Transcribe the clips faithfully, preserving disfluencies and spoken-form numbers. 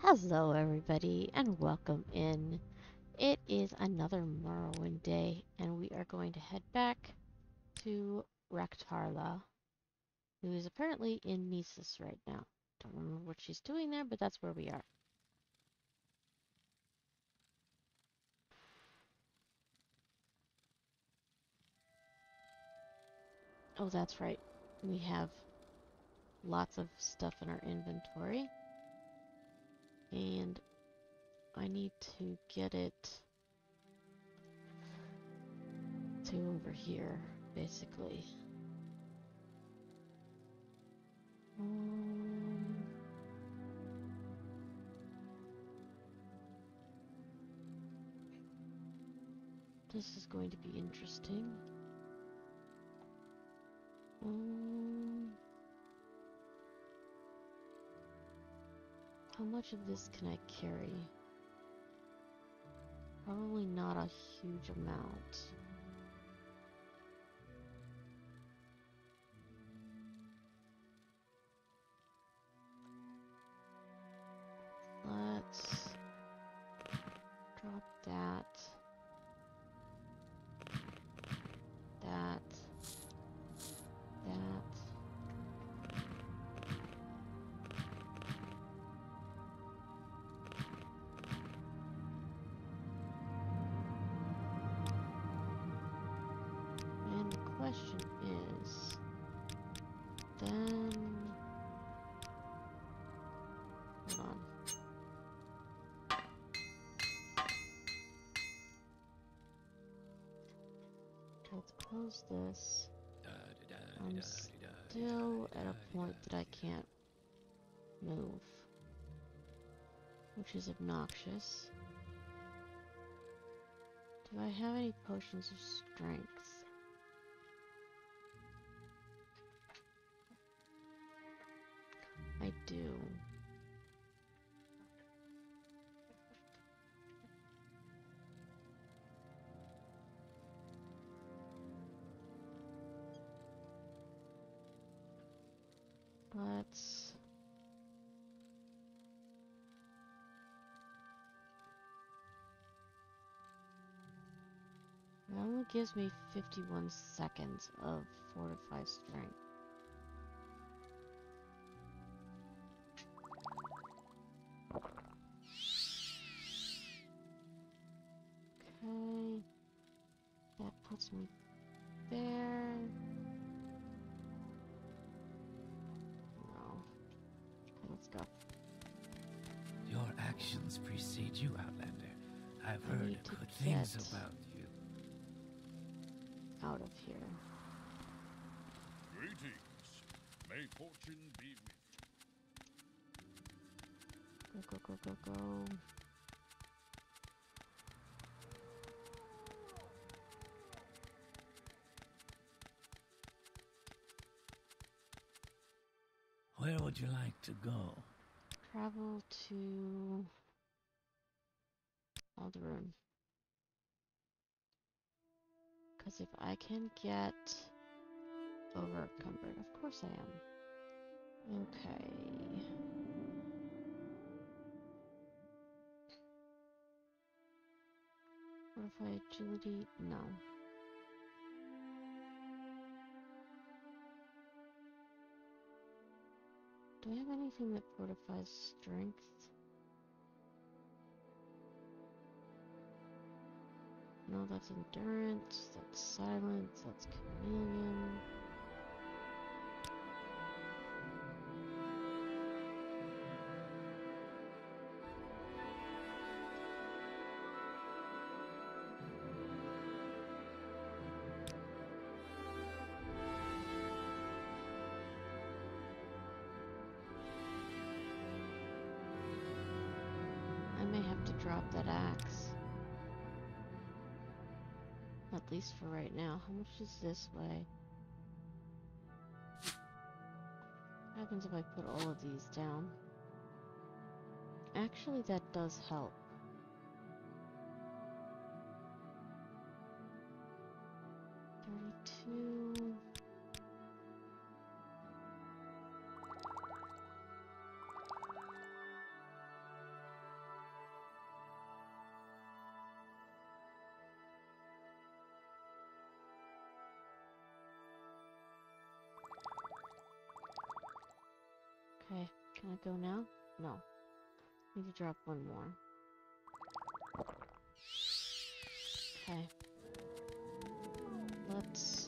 Hello everybody and welcome in. It is another Morrowind day and we are going to head back to Raktarla, who is apparently in Nisus right now. Don't remember what she's doing there, but that's where we are. Oh, that's right. We have lots of stuff in our inventory. And I need to get it to over here, basically. Um, this is going to be interesting. Um, how much of this can I carry? Probably not a huge amount. Let's drop that. That. That. And the question is, then, hold on. Let's close this. I'm still at a point that I can't move, which is obnoxious. Do I have any potions of strength? I do. Let's... It only gives me fifty-one seconds of fortified strength. Okay, that puts me there. No. Okay, let's go. Your actions precede you, Outlander. I've I heard need to good things get about you. out of here. Greetings. May fortune be with Go, go, go, go, go. Where would you like to go? Travel to Alderun. Because if I can get over encumbered, of course I am. Okay. Fortify agility? No. Do I have anything that fortifies strength? No, that's endurance, that's silence, that's chameleon. I may have to drop that axe. At least for right now. How much is this weigh? What happens if I put all of these down? Actually, that does help. thirty-two... Okay, can I go now? No. Need to drop one more. Okay. Let's...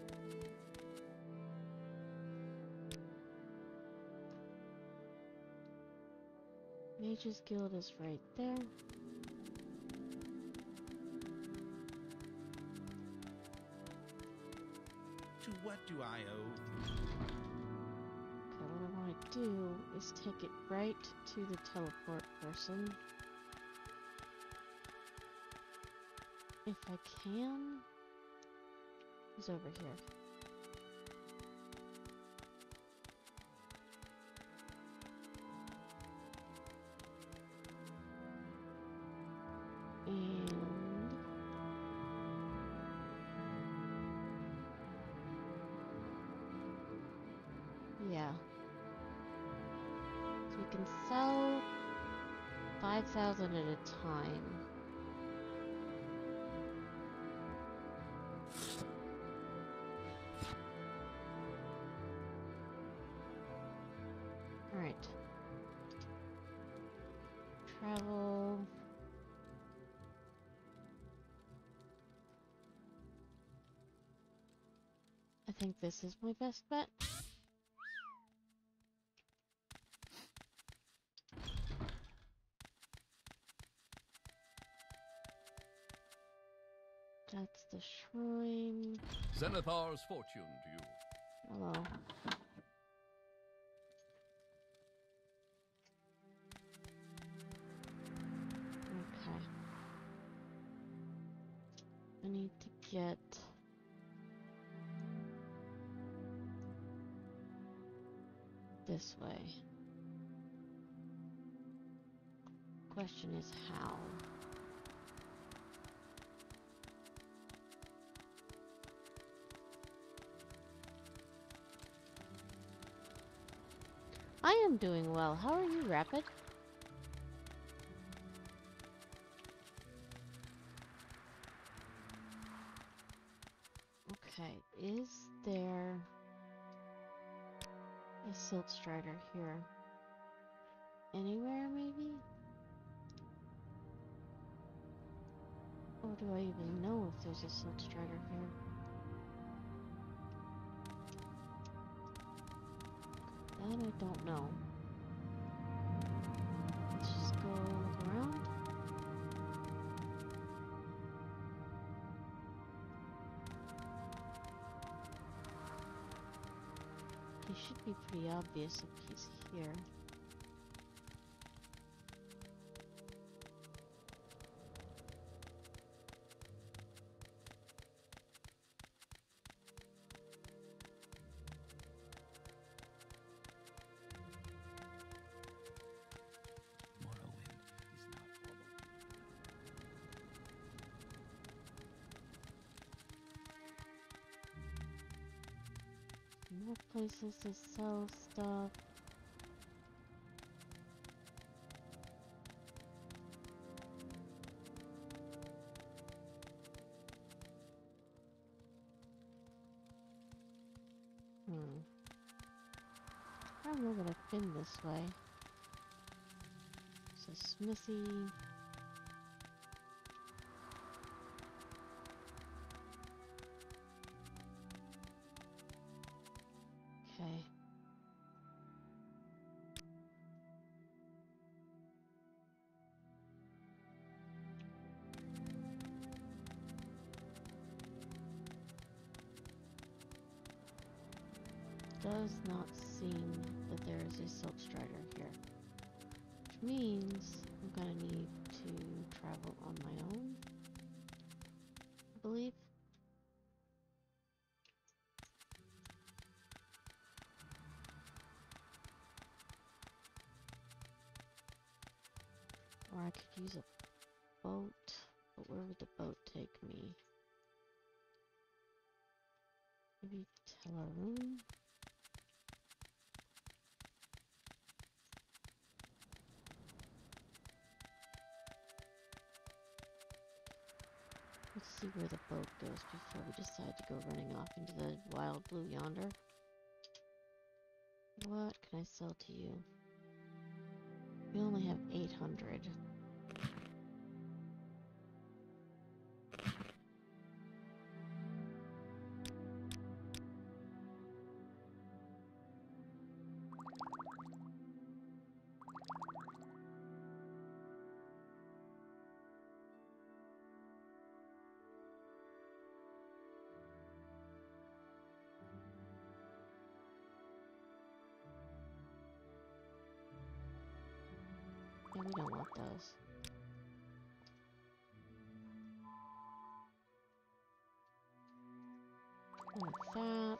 Mage's Guild is right there. To what do I owe? Okay, what I want to do is take it right to the teleport person. If I can. He's over here. And yeah. So we can sell five thousand at a time. Alright. Travel. I think this is my best bet. That's the shrine. Zenithar's fortune to you. Hello. Okay. I need to get this way. Question is how? I am doing well. How are you, Rapid? Okay, is there a Silt Strider here? Anywhere, maybe? Or do I even know if there's a Silt Strider here? That I don't know. Let's just go look around. He should be pretty obvious if he's here. Morrowind is not followed. More places to sell stuff. Hmm. I don't know that I've been this way. So Smithy. Okay. Does not seem that there is a Silt Strider here. Which means I'm gonna need to travel on my own, I believe. Or I could use a boat, but where would the boat take me? Maybe Teleroom? Let's see where the boat goes before we decide to go running off into the wild blue yonder. What can I sell to you? We only have eight hundred. Yeah, we don't want those. Like that.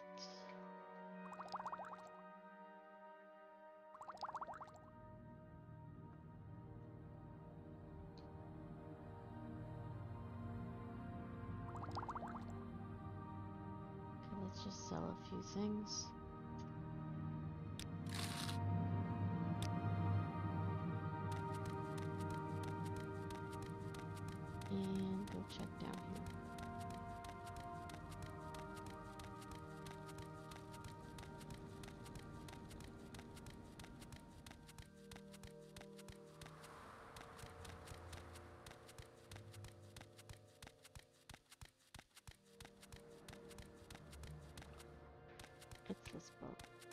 Okay, let's just sell a few things. And go check down here. It's this boat.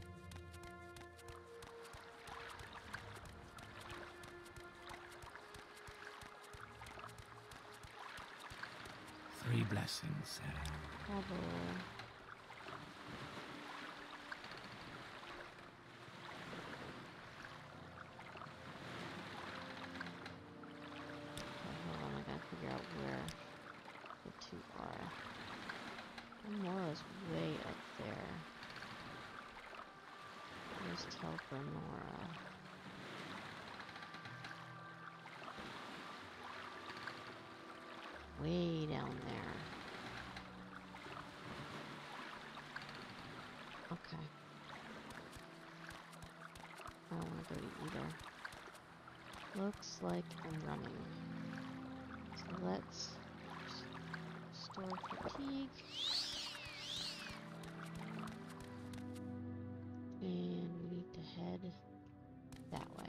Three blessings, Sarah. Trouble. Okay, hold on, I gotta figure out where the two are. Mora's way up there. There's Telfer Mora. Way down there. Okay. I don't want to go to either. Looks like I'm running. So let's store fatigue. And we need to head that way.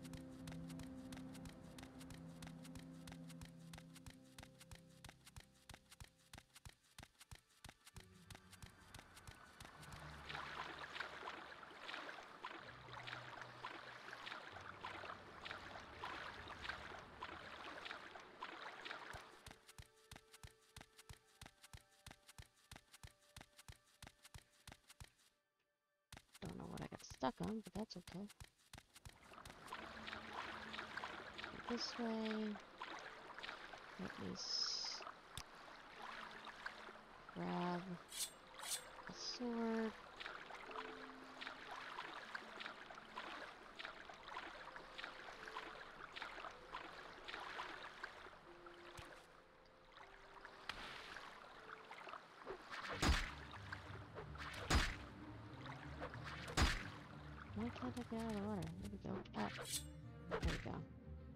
Don't know what I got stuck on, but that's okay. Go this way. Let me s grab a sword. Why can't I get out of the water? There we go. Up. There we go.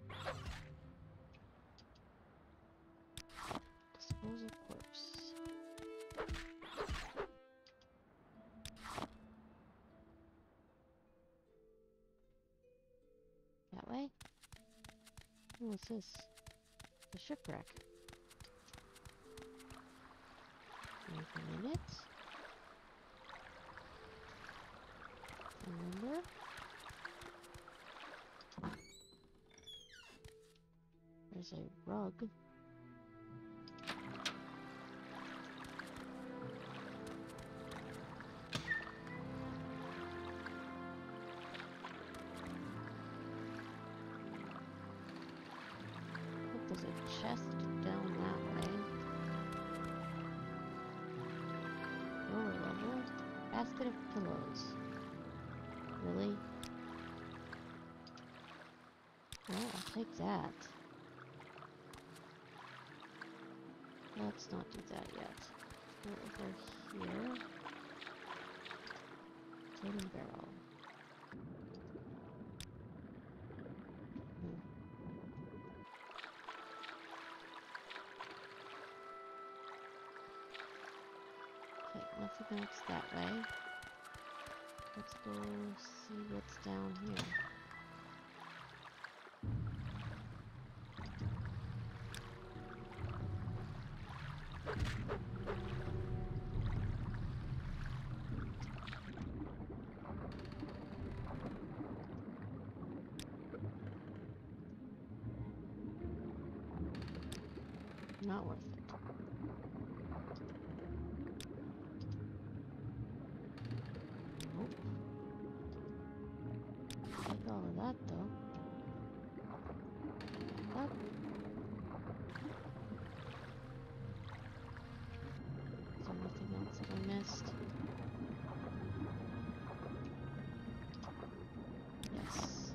Dispose of corpse. That way? Ooh, what's this? The shipwreck. Anything in it? Remember? There's a rug. Look, there's a chest down that way. Lower level. Basket of pillows. Really? Well, I'll take that. Let's not do that yet. Go over here. Floating barrel. Hmm. Okay, nothing else that way. Let's go see what's down here. Not worth it. Nope. Take all of that though. Up. Is there anything else that I missed? Yes.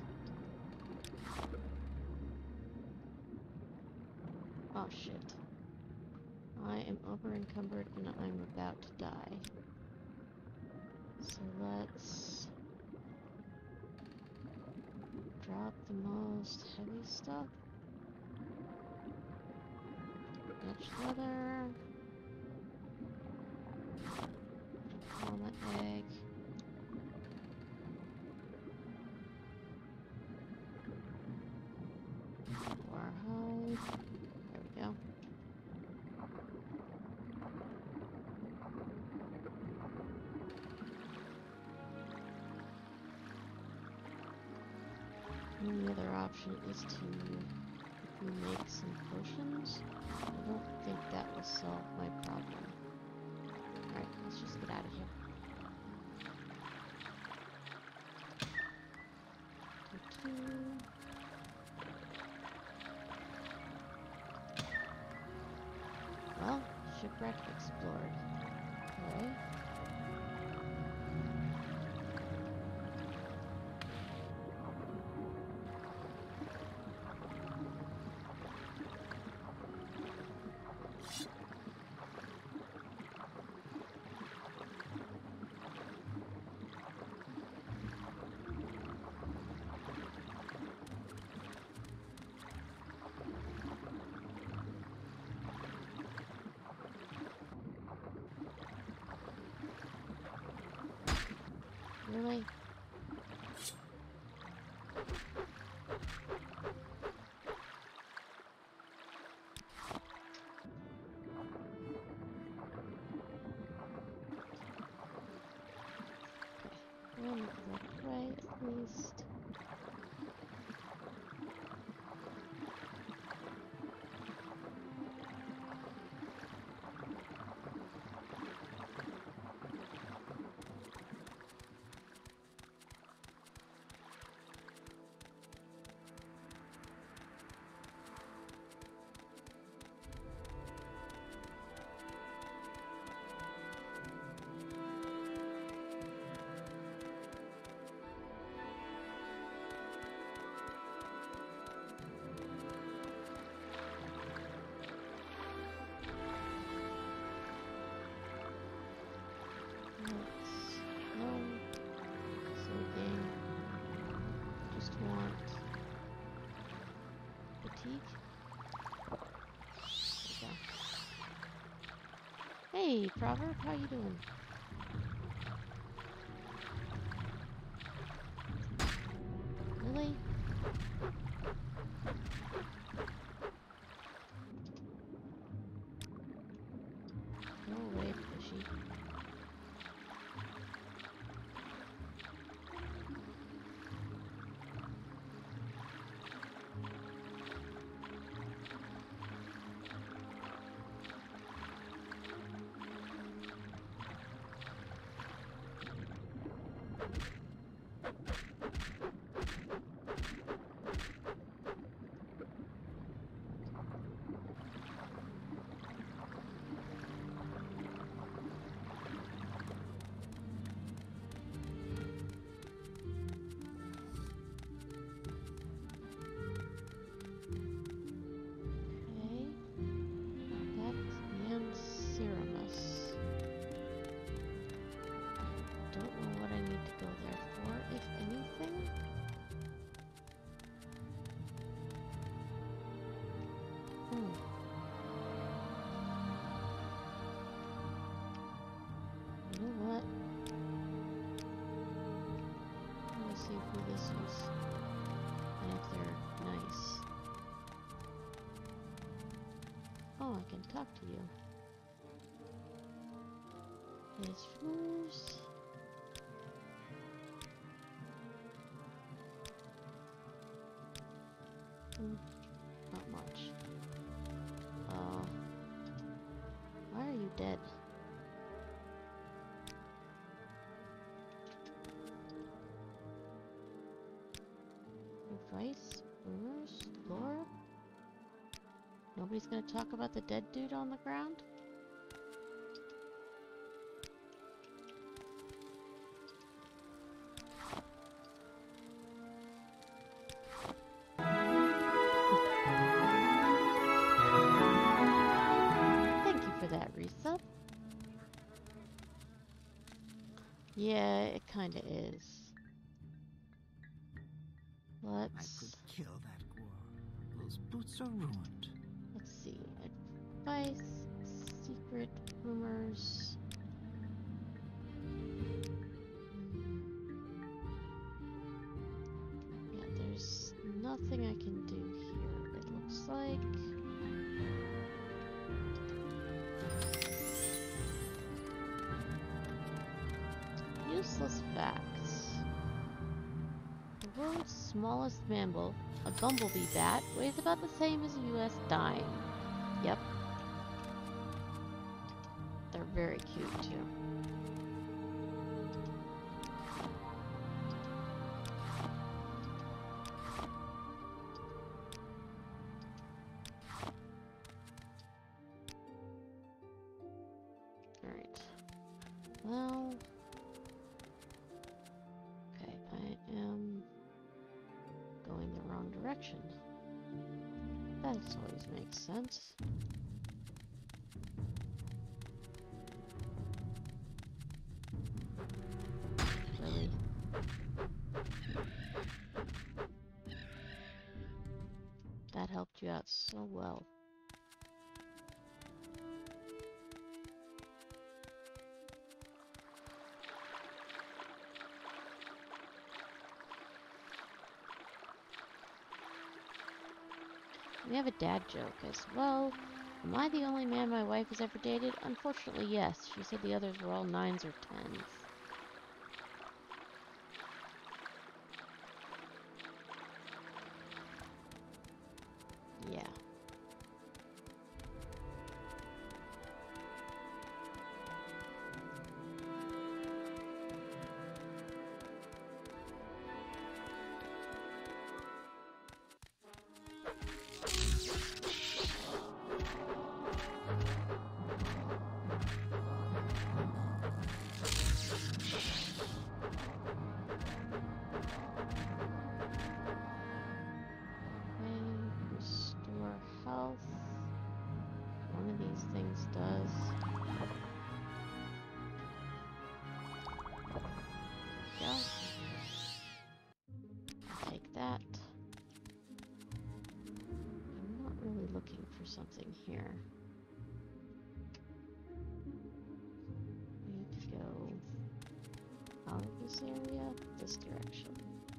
Oh shit. I am over encumbered and I'm about to die. So let's drop the most heavy stuff. Etched leather. Walnut egg. Warhide. There we go. And the other option is to make some potions. I don't think that will solve my problem. Alright, let's just get out of here. Two. Well, shipwreck explored. Hooray. Really? Okay, one left way at least. Hey, Proverb, how you doing? Really? Go away, fishy. Oh, I can talk to you. There's rumors. Hmm, not much. Uh, why are you dead? Advice? Rumors? Lore? Nobody's gonna talk about the dead dude on the ground? Thank you for that, Risa. Yeah, it kinda is. I Let's... could kill that Gwar. Those boots are ruined. Let's see. Advice, secret, rumors. Yeah, there's nothing I can do here, it looks like. Useless facts. The world's smallest mammal, a bumblebee bat, weighs about the same as a U S dime. Yep. They're very cute, too. Alright. Well... Okay, I am going the wrong direction. That always makes sense. Really? That helped you out so well. We have a dad joke as well. Am I the only man my wife has ever dated? Unfortunately, yes. She said the others were all nines or tens. Yeah. Things does. There we go. I'll take that. I'm not really looking for something here. We need to go out of this area, this direction.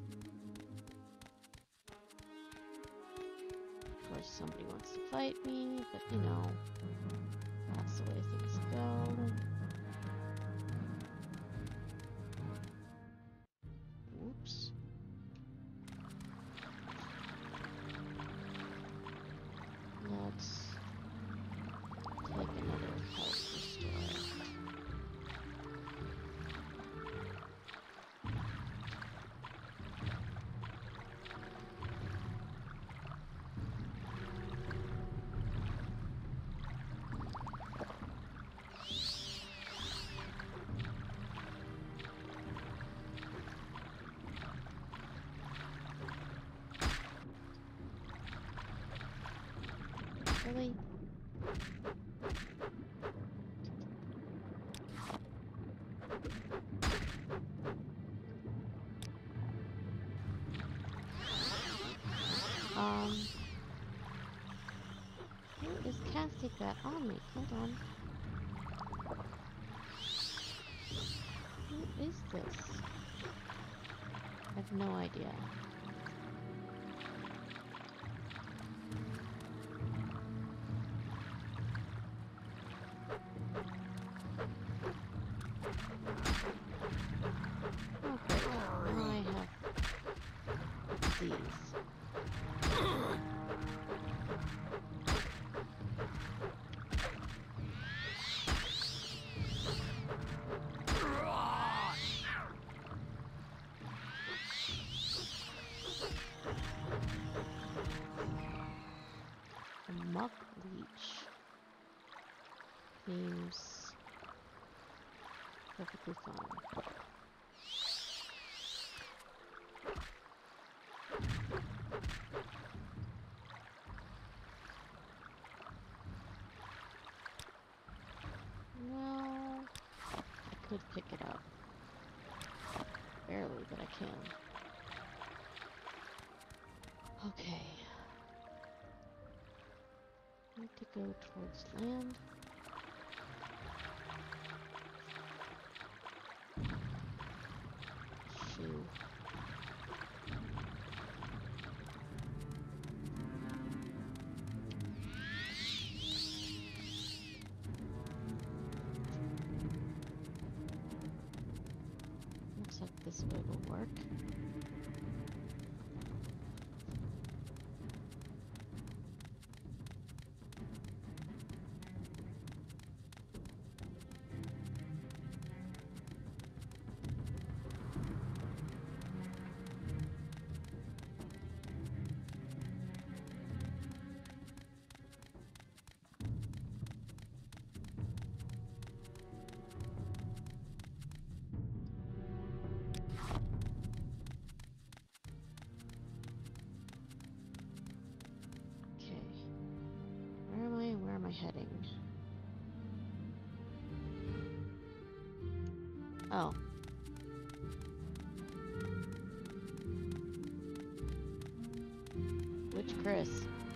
Of course, somebody wants to fight me, but you know. That's the way things go. Oops. Let's take another health restore. Really? Um, who is casting that on me? Hold on. Who is this? I have no idea. A muck leech seems perfectly fine. Well, I could pick it up. Barely, but I can. Okay. Need to go towards land. Shoe. Looks like this way will work. Heading. Oh. Which Chris?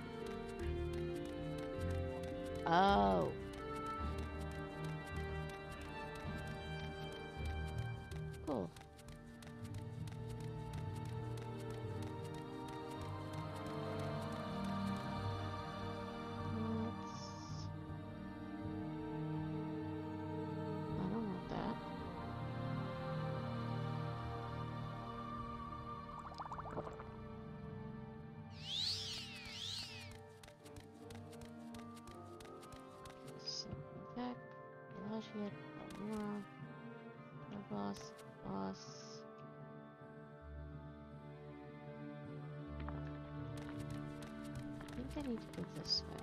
Oh. Cool. Shit, more boss, boss. I think I need to go this way.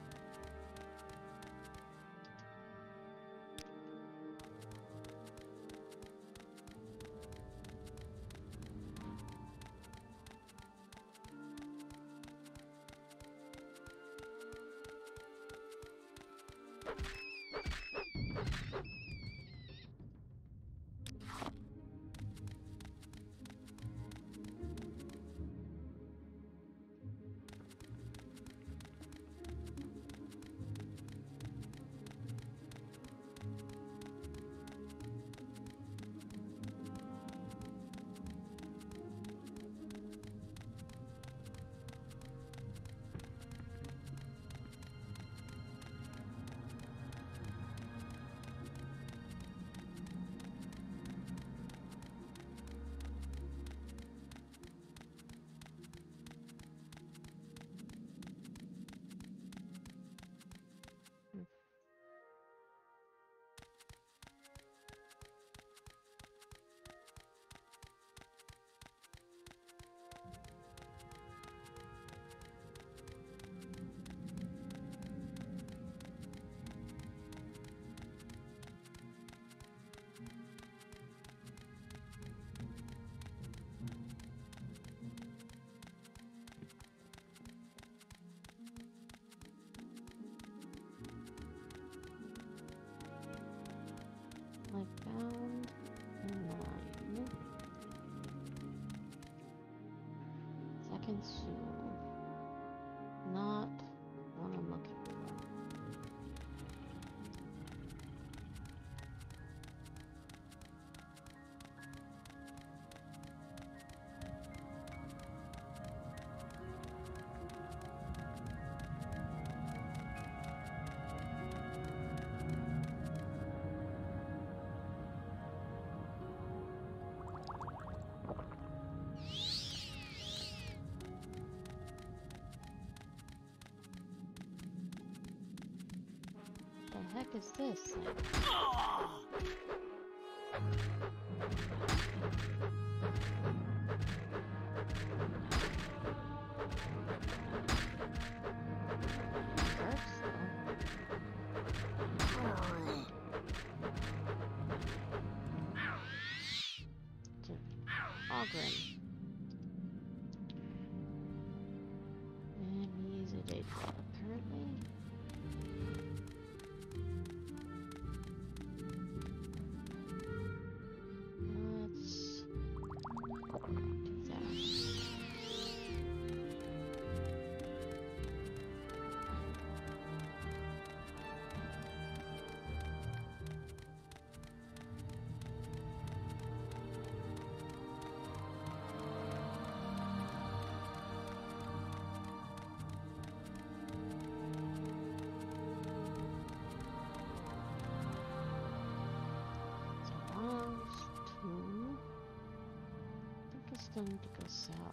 I found nine. Second soon. Not what I'm looking for. the heck is this thing? Ogren. And he's a day dweller currently. Let's do that. Them to go south.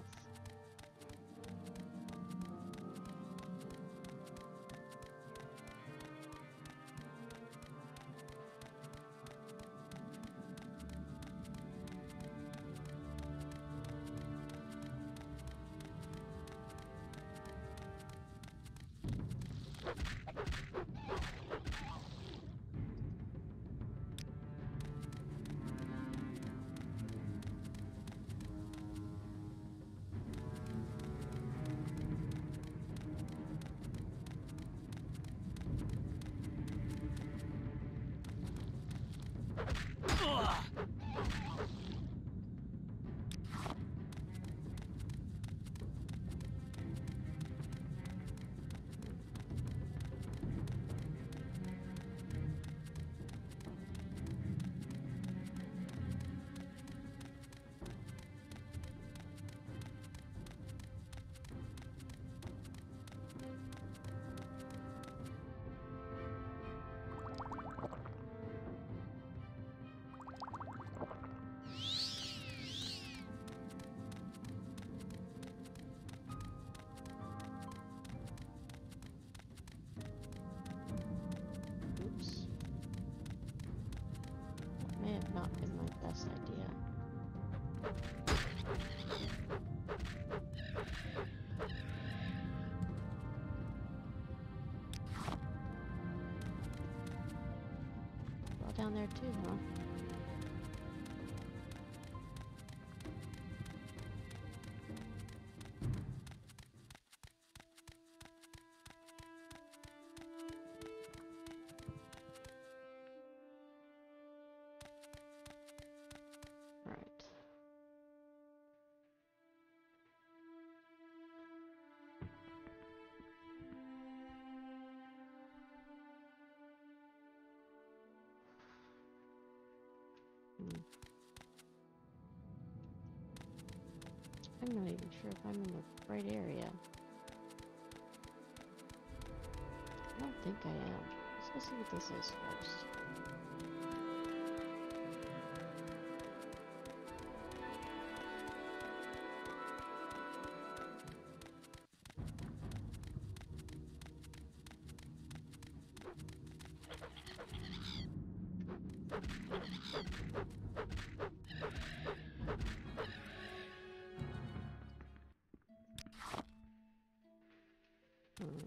Not been my best idea. Well, down there too, huh? I'm not even sure if I'm in the right area. I don't think I am. Let's go see what this is first. Hmm.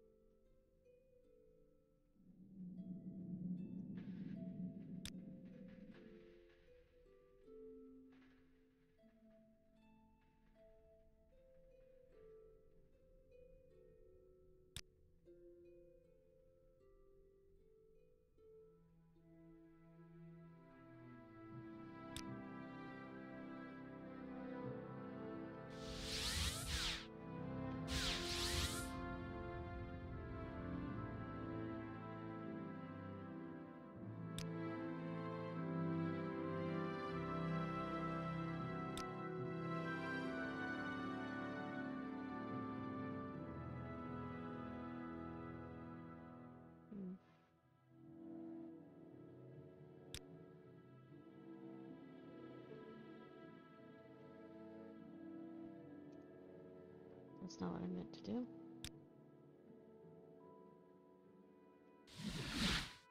That's not what I meant to do.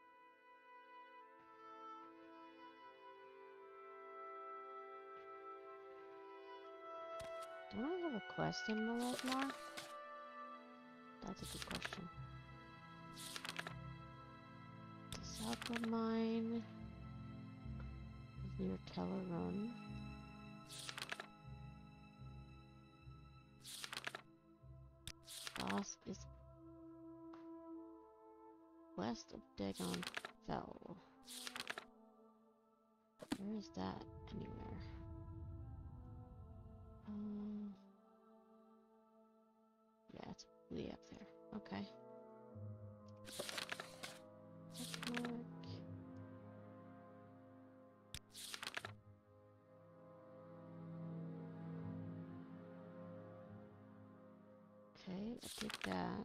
quest in the world more? That's a good question. The Sapper Mine is near Teller Run. Boss is west of Dagon Fell. Where is that anywhere? Um, yeah, it's way up there. Okay. Bookmark. Okay, I did that.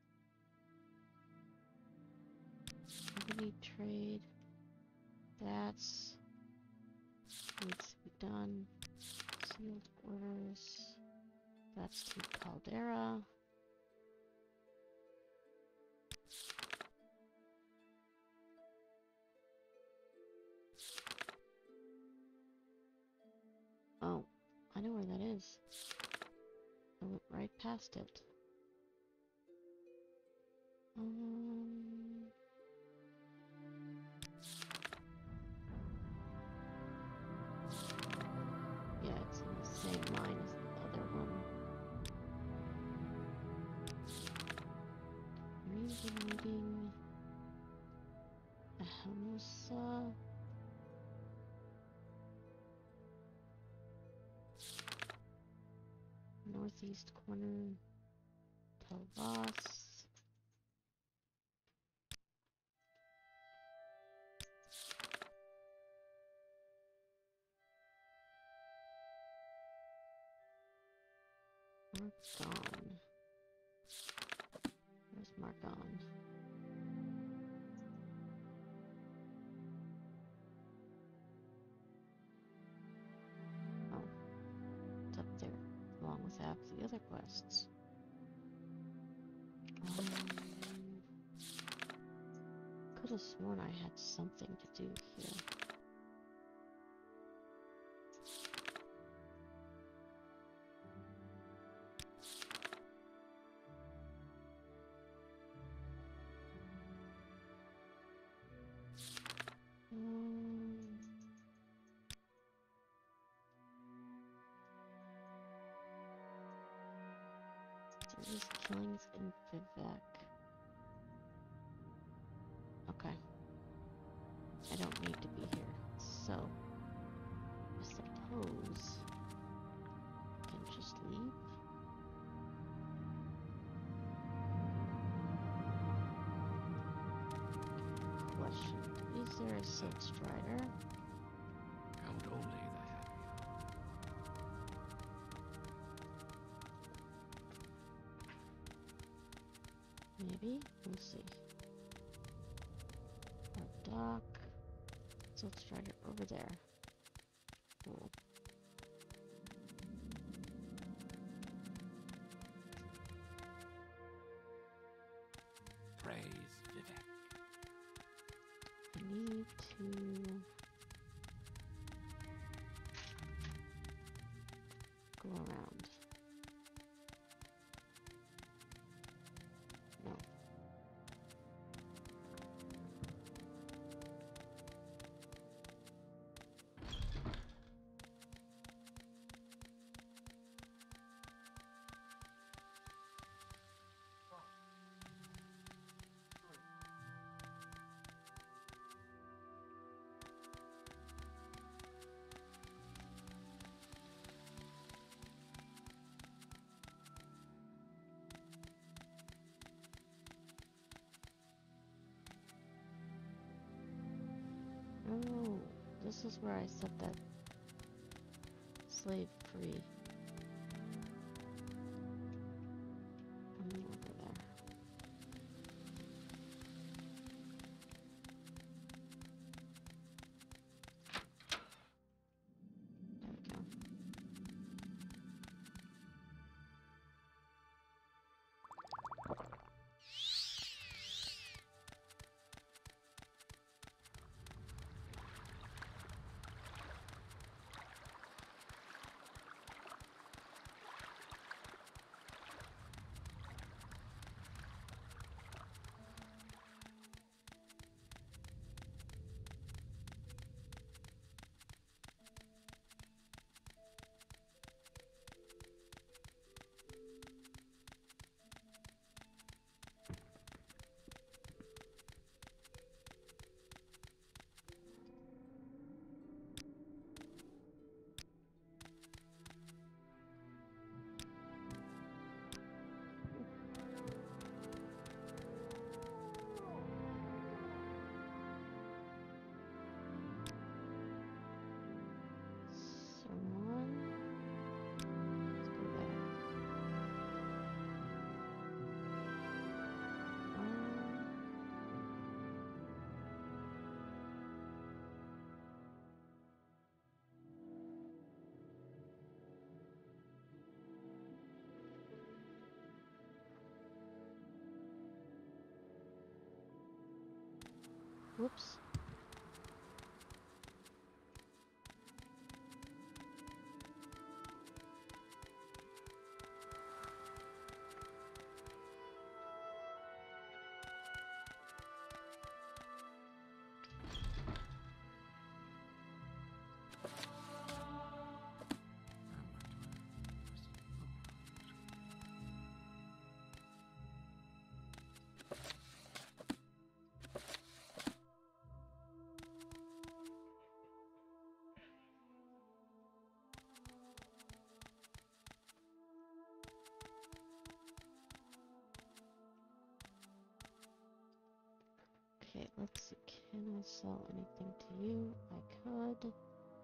Company trade. That's needs to be done. Sealed orders. That's to Caldera. Oh, I know where that is. I went right past it. Um, yeah, it's in the same line as the other one. Reason meeting a Hermosa. Northeast corner. Tell boss. Margon. Where's Margon? Oh, it's up there, along with half the other quests. Um, could have sworn I had something to do here. Um, Service killings in Vivek. Okay. I don't need to be here. So, I suppose I can just leave. Question. Is there a Silk Strider? Count only the happy. Maybe? We'll see. Our dock. Silk Strider over there. Cool. Praise Vivek. I need to go around. No. Oh, this is where I set that slave free. From over there. There we go. Whoops. Okay, let's see. Can I sell anything to you? I could.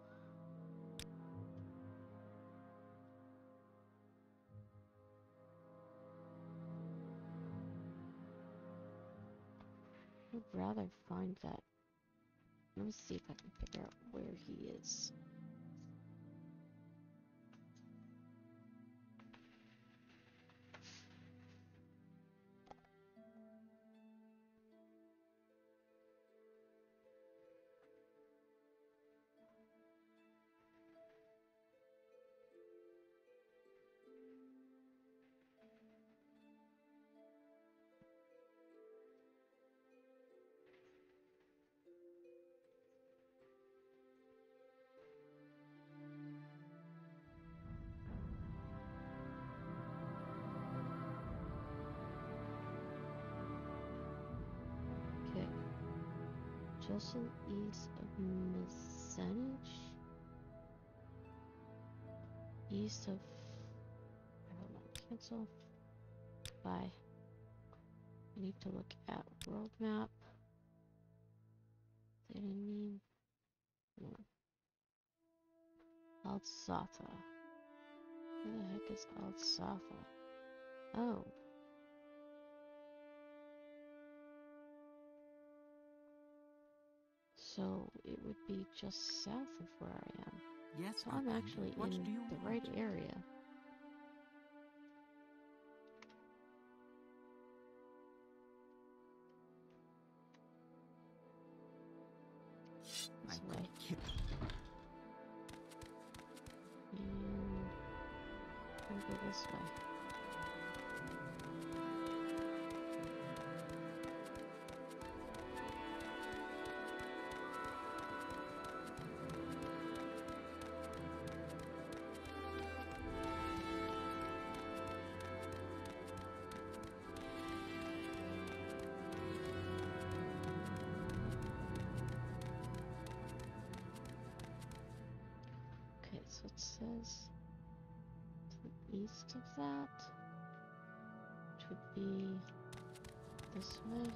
I'd rather find that. Let me see if I can figure out where he is. Okay. Just to the east of Mizenich. East of. Hold on. Cancel. Bye. I need to look at world map. Did I mean? No. Altsatha. Where the heck is Altsatha? Oh. So it would be just south of where I am. Yes, So I'm Archangel. actually What in do you the want? right area. I This could way. kill. And I'll go this way. Okay, so it says to the east of that, which would be this way.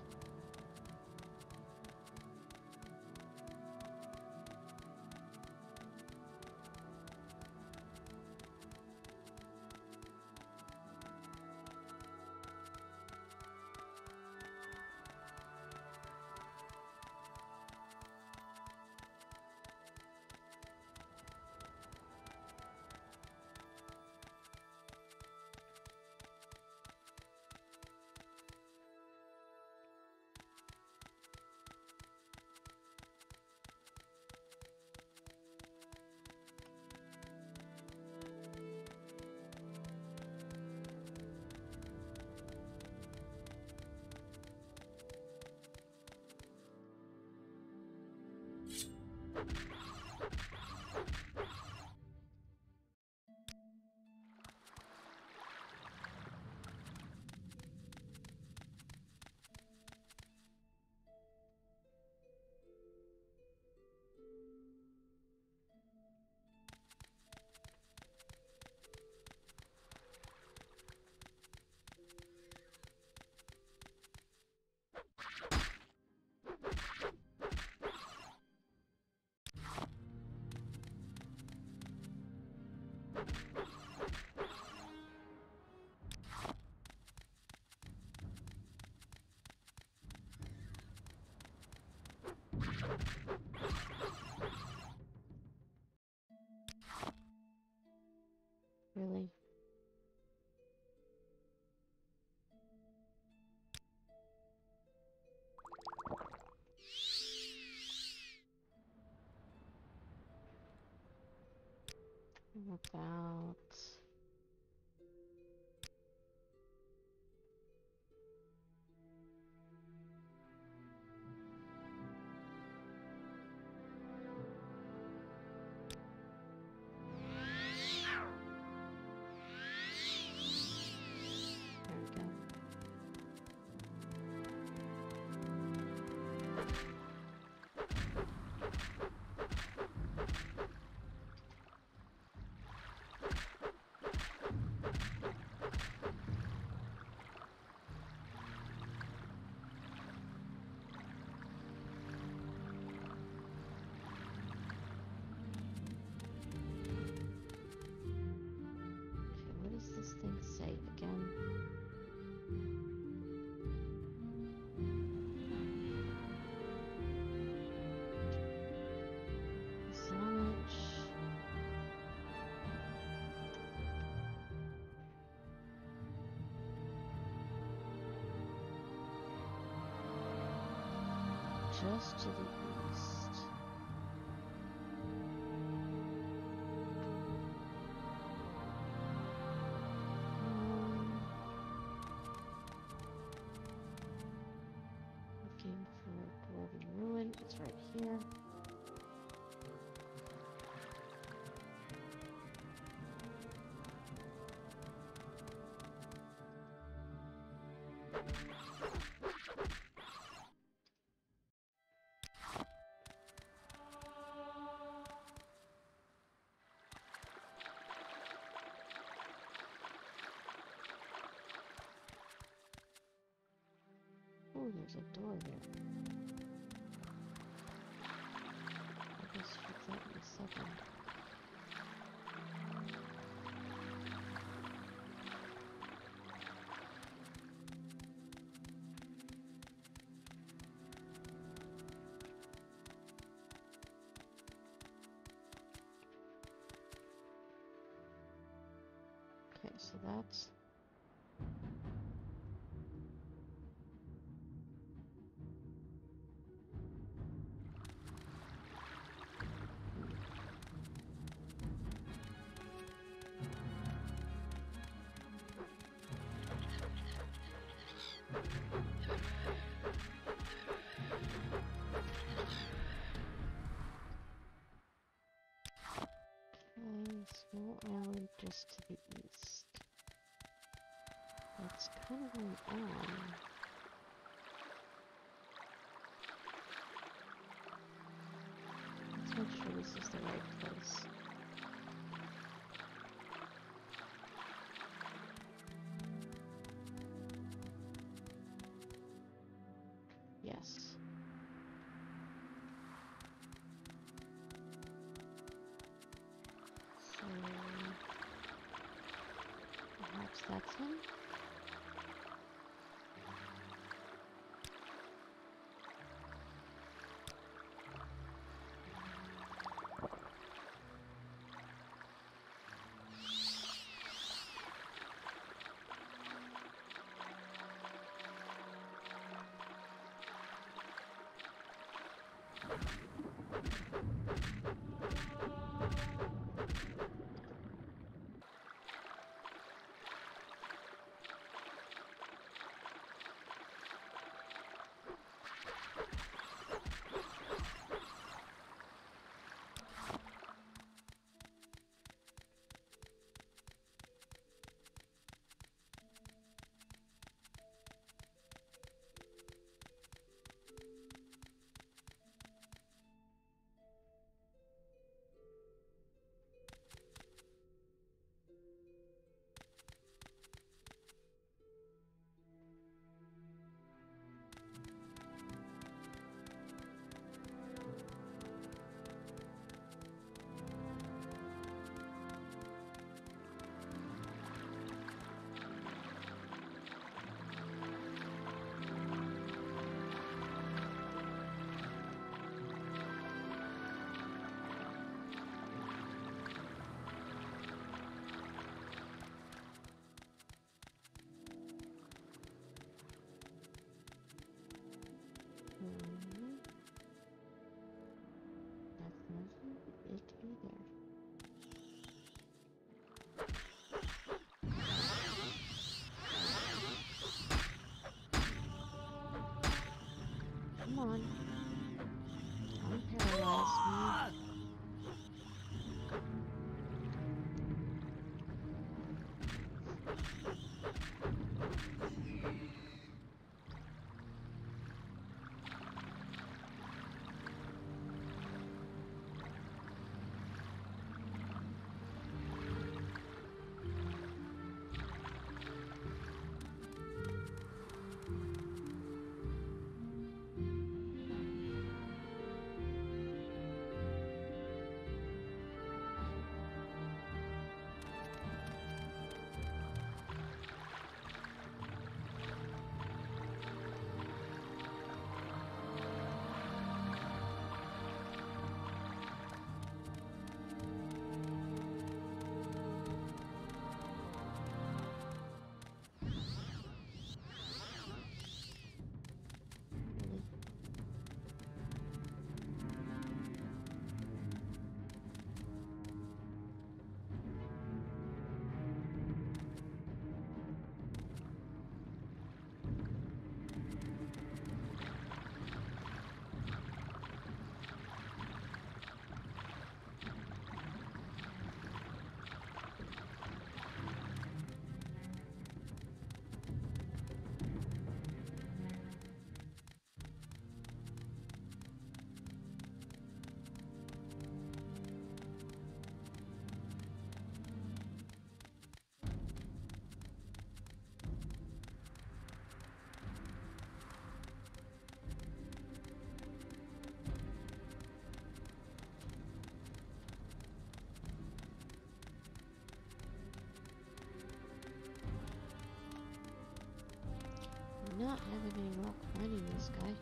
about... There we go. Okay, what does this thing say again? Massage. Just to the east. Um, looking for Dwarven Ruin. It's right here. Oh, there's a door there. I guess fix that in a second. Okay, so that's... Okay, small island just to the east. What's kind of going on? Let's make sure this is the right place. Yes. So perhaps that's him? not having any luck finding this guy.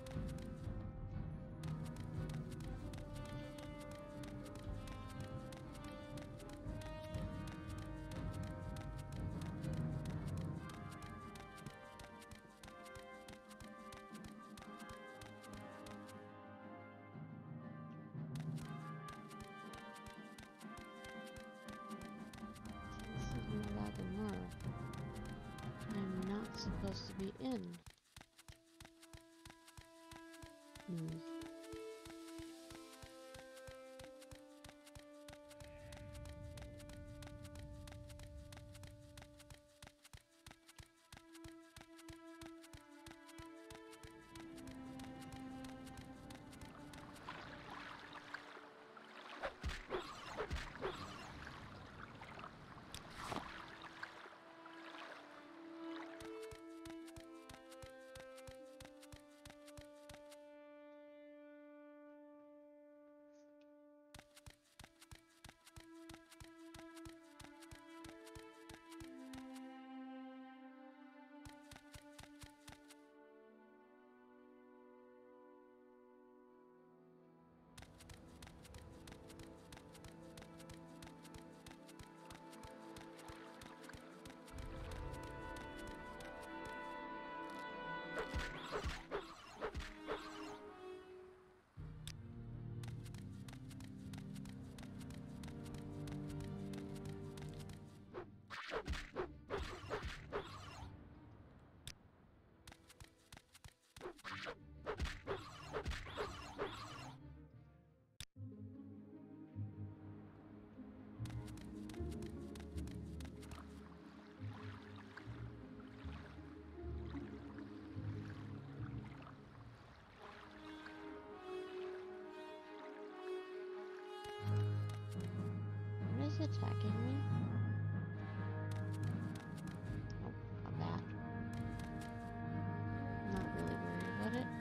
I'm not supposed to be in. Hmm. What is attacking me? Oh, a bat. Not really worried about it.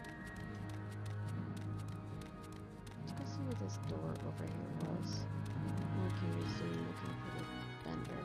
Let's go see what this door over here was. I'm curiously looking for the vendor.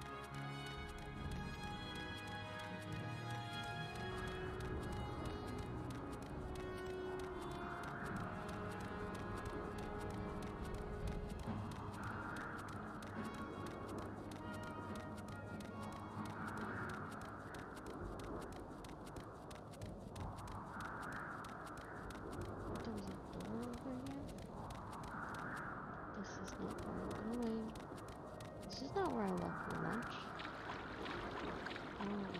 This is not where I left for lunch. Oh.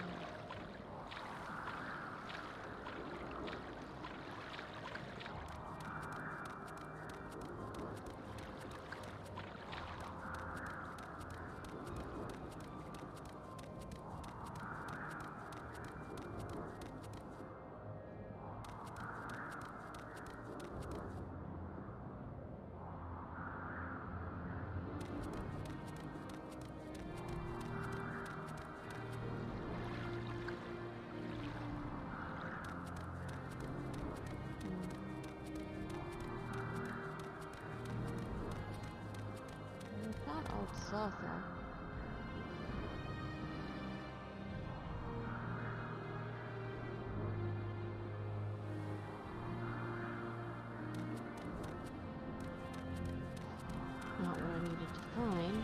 Salsa. Not what I needed to find.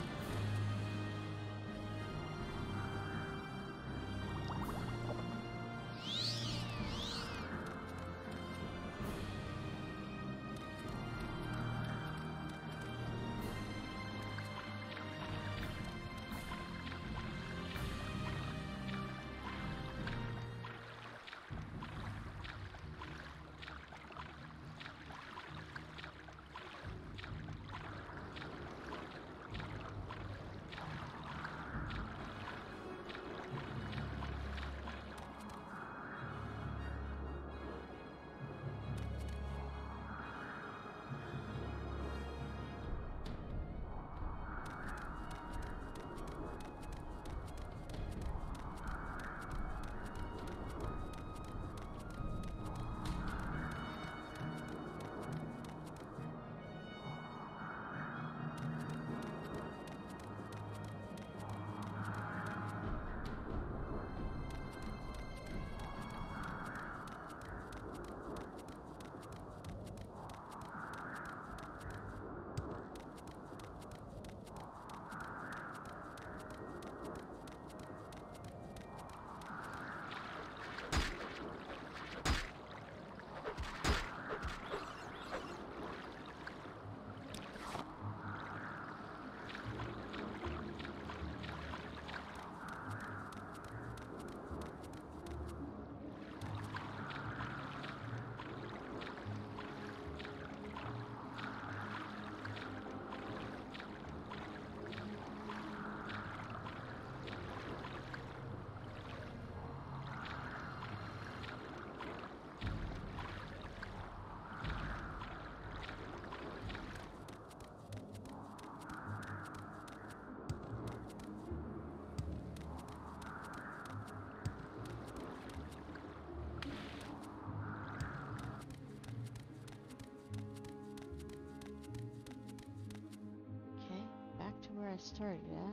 started at.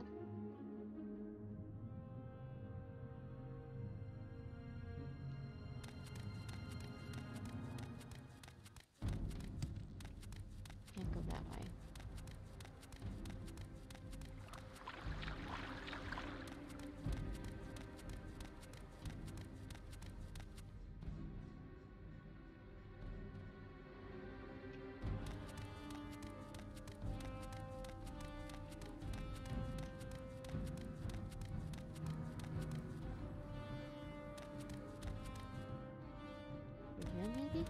Can't go that way. Over here, maybe?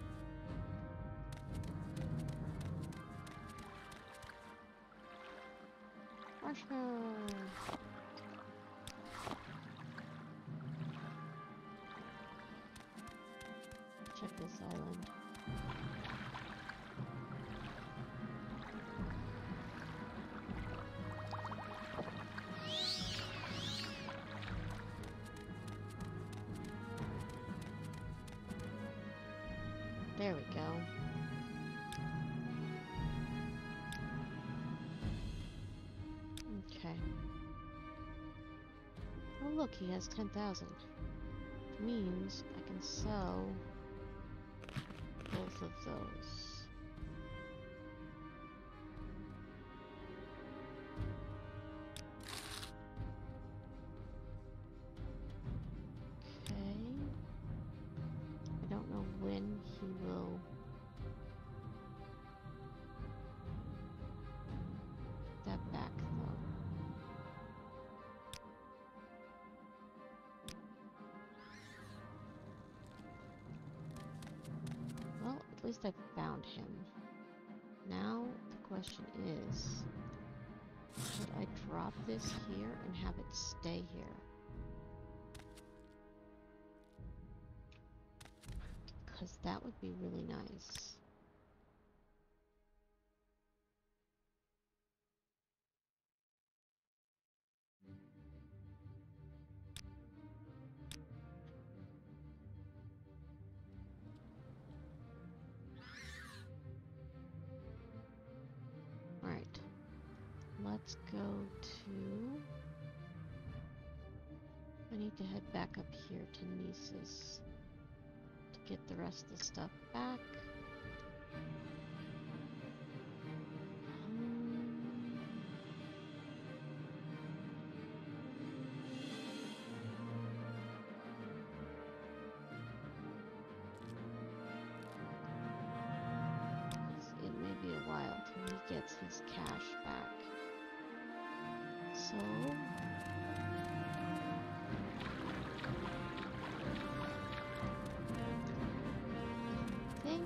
Marshmallow! Check this island. There we go. Okay. Oh look, he has ten thousand. Means I can sell both of those. Okay. I don't know when he will that back though. Well, at least I found him. Now the question is, should I drop this here and have it stay here? Because that would be really nice. Alright. Let's go to... I need to head back up here to Nice's to get the rest of the stuff back. Um, It may be a while till he gets his cash back. So... I think...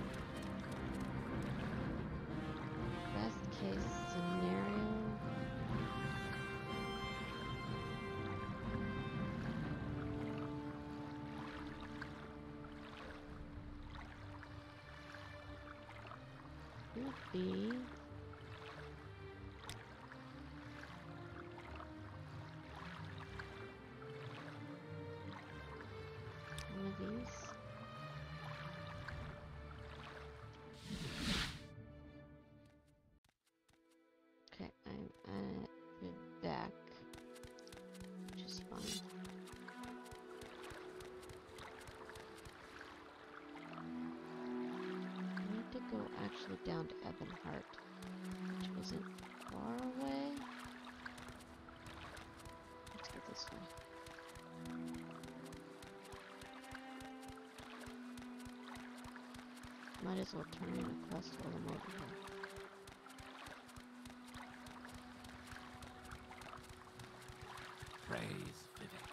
best case scenario... would be one of these. Okay, I'm at the back, which is fine. I need to go actually down to Ebonheart, which isn't far away. Let's go this way. Might as well turn in a quest while I'm over here. Praise Vivek.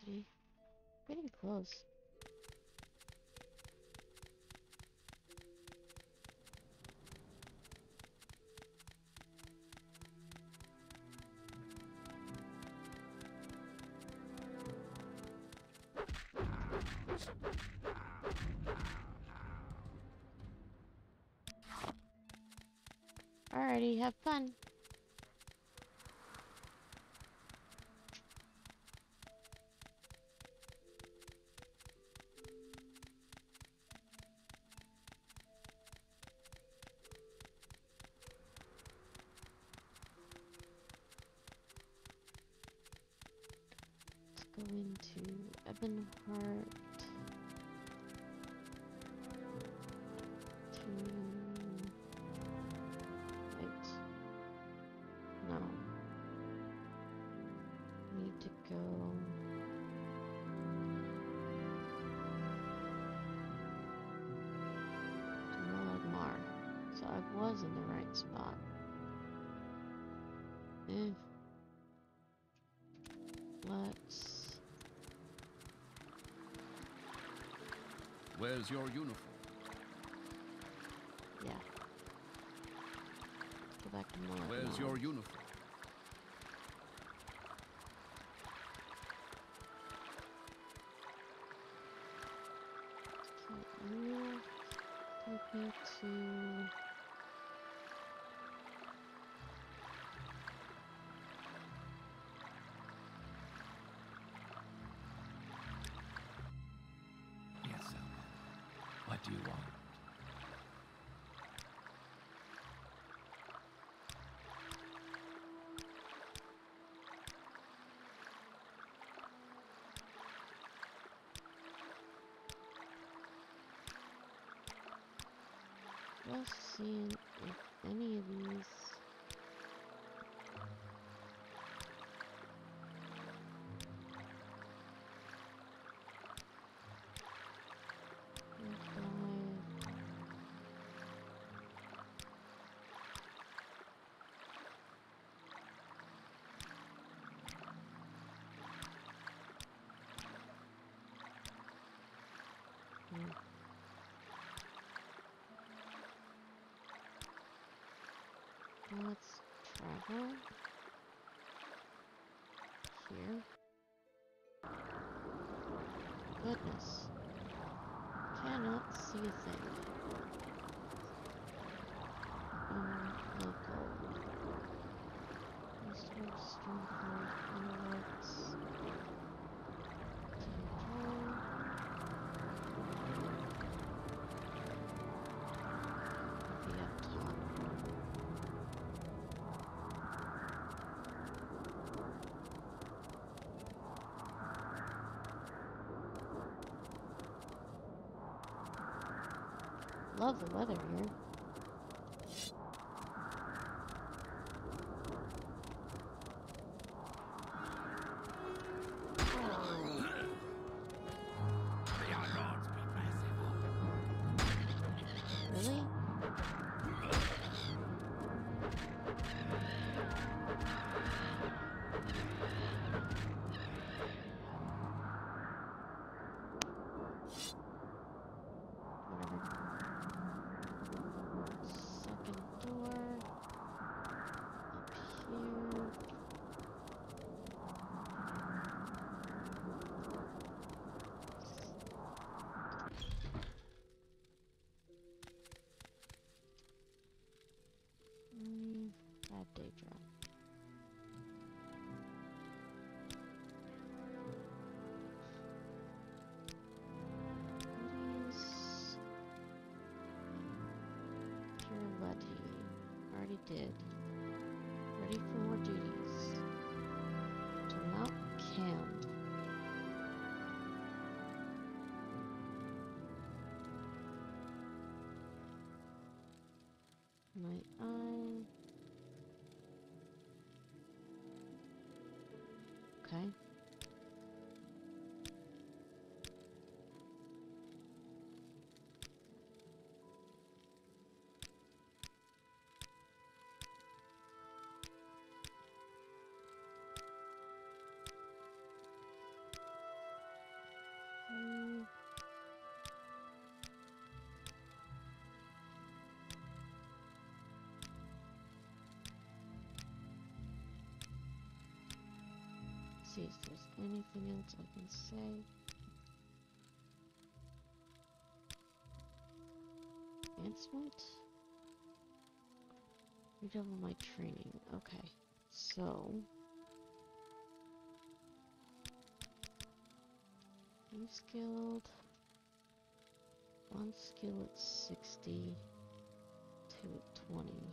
University. Getting close. Alrighty, have fun. Let's go into Ebonheart. To wait. No. Need to go. To Mar. So I was in the right spot. Eh. Let's. Where's your uniform? Yeah. Go back to Mar. Where's your uniform? Okay, you take me to. Yes, sir. What do you want? Just seeing if any of these. Dive. Hmm. Let's travel here. Goodness. Cannot see a thing. Um, local. Eastern Stronghold, Inwards. Territory. Be up top. Love the weather here. Really? Second door. Up here. Mm, bad day drop. Duties. Purity. Already did. Ready for more duties. To Mount Cam. My eye. Okay. see if there's anything else I can say. Advancement? Redouble my training. Okay. So... I'm skilled. One skill at sixty. Two at twenty.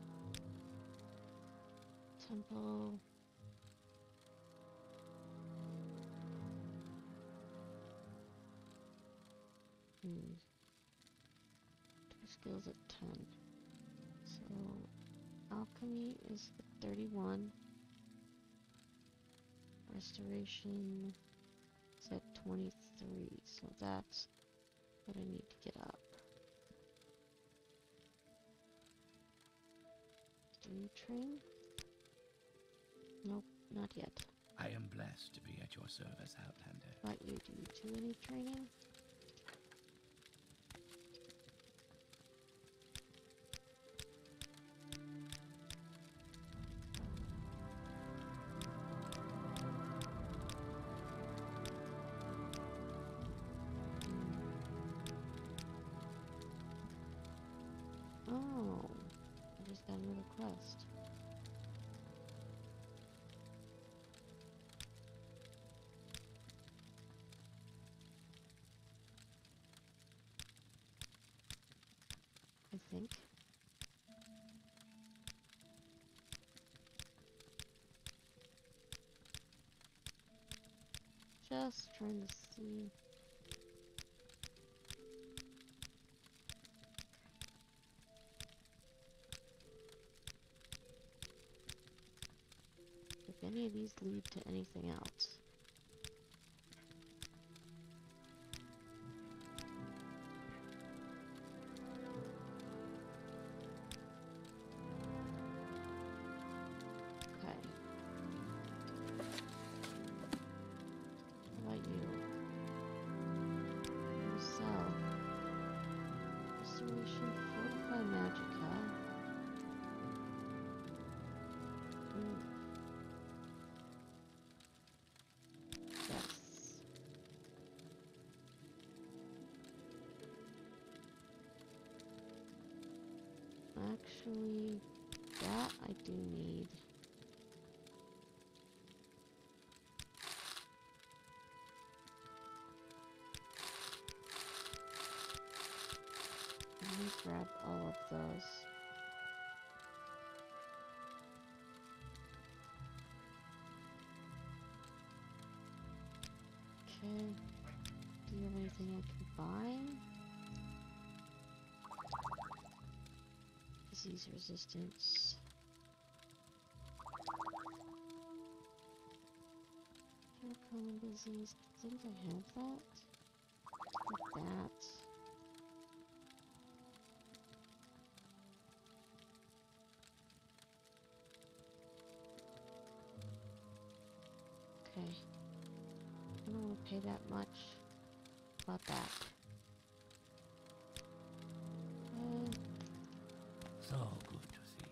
Tempo. Hmm. Two skills at ten. So, alchemy is at thirty-one. Restoration is at twenty-three. So that's what I need to get up. Do you train? Nope, not yet. I am blessed to be at your service, Outlander. But you, do you do any training? Oh, I just got another quest. I think. Just trying to see. If any of these lead to anything else. Okay. How about you? You sell. Restoration, fortify magica. Ooh. Yes. Actually, that I do need. Let me grab all of those. Okay. Do you have anything I can buy? Disease resistance. Cure common disease. I think I have that. Like that. Okay. I don't want to pay that much. About that. Uh, So good to see.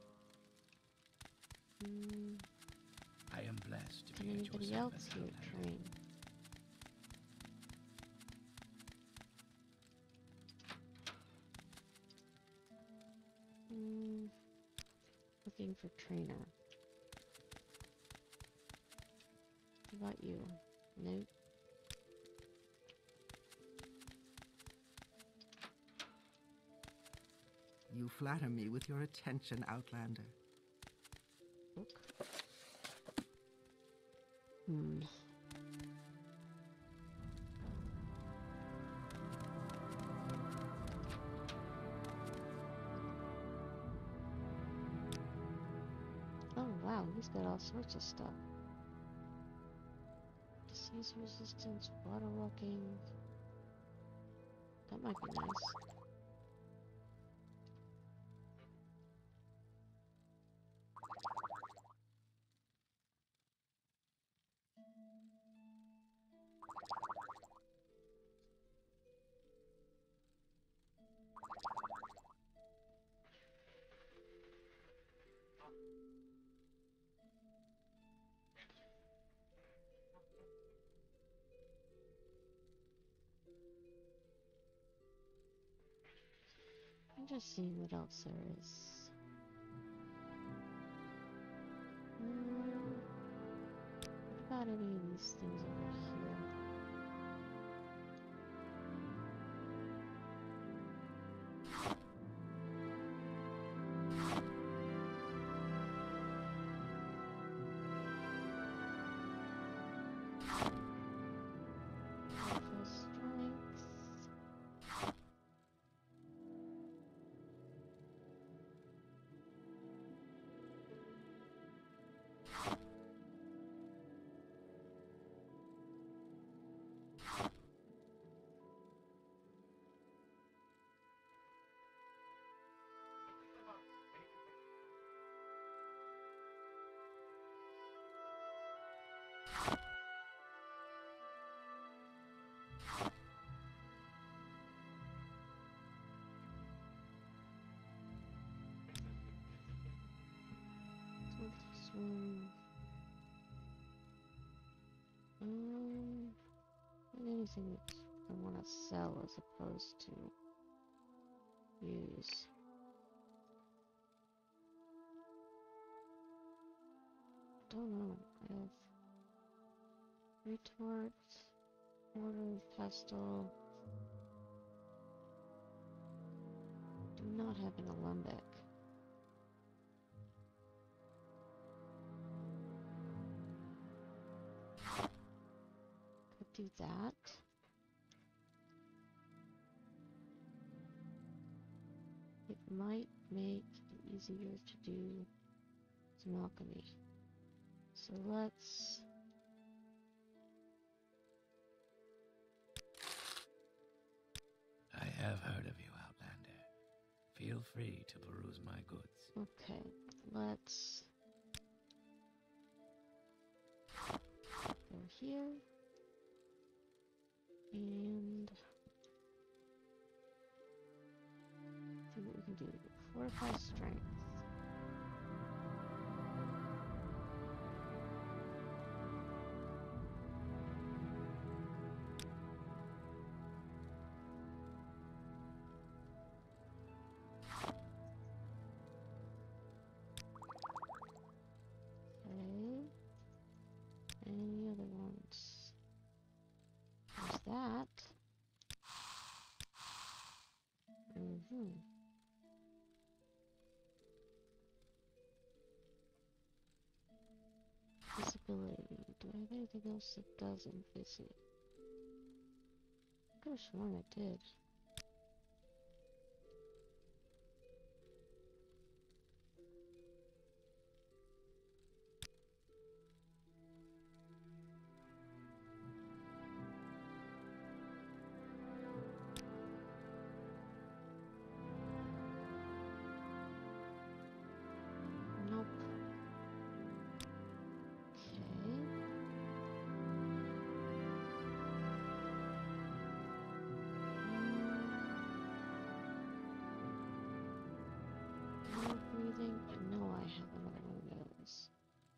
mm, I am blessed to can be at your anybody service, else here Outlander. train? Mm, looking for trainer. How about you? Nope. You flatter me with your attention, Outlander. Book. Hmm. Oh wow, he's got all sorts of stuff. Disease resistance, water walking. That might be nice. I'm just seeing what else there is. Um, what about any of these things over here? Powerful strength. This one. Um, anything that I want to sell as opposed to use. Don't know. I have retort, mortar, pestle. Do not have an alembic. Could do that. It might make it easier to do some alchemy. So let's... I have heard of you, Outlander. Feel free to peruse my goods. Okay, let's... go here. And... see what we can do. Fortify strength. Okay. Any other ones? There's that. Mm-hmm. Visibility. Do I have anything else that does invisibility? I could have sworn I did. Nope. Okay. Um, breathing. I know I have another one of those.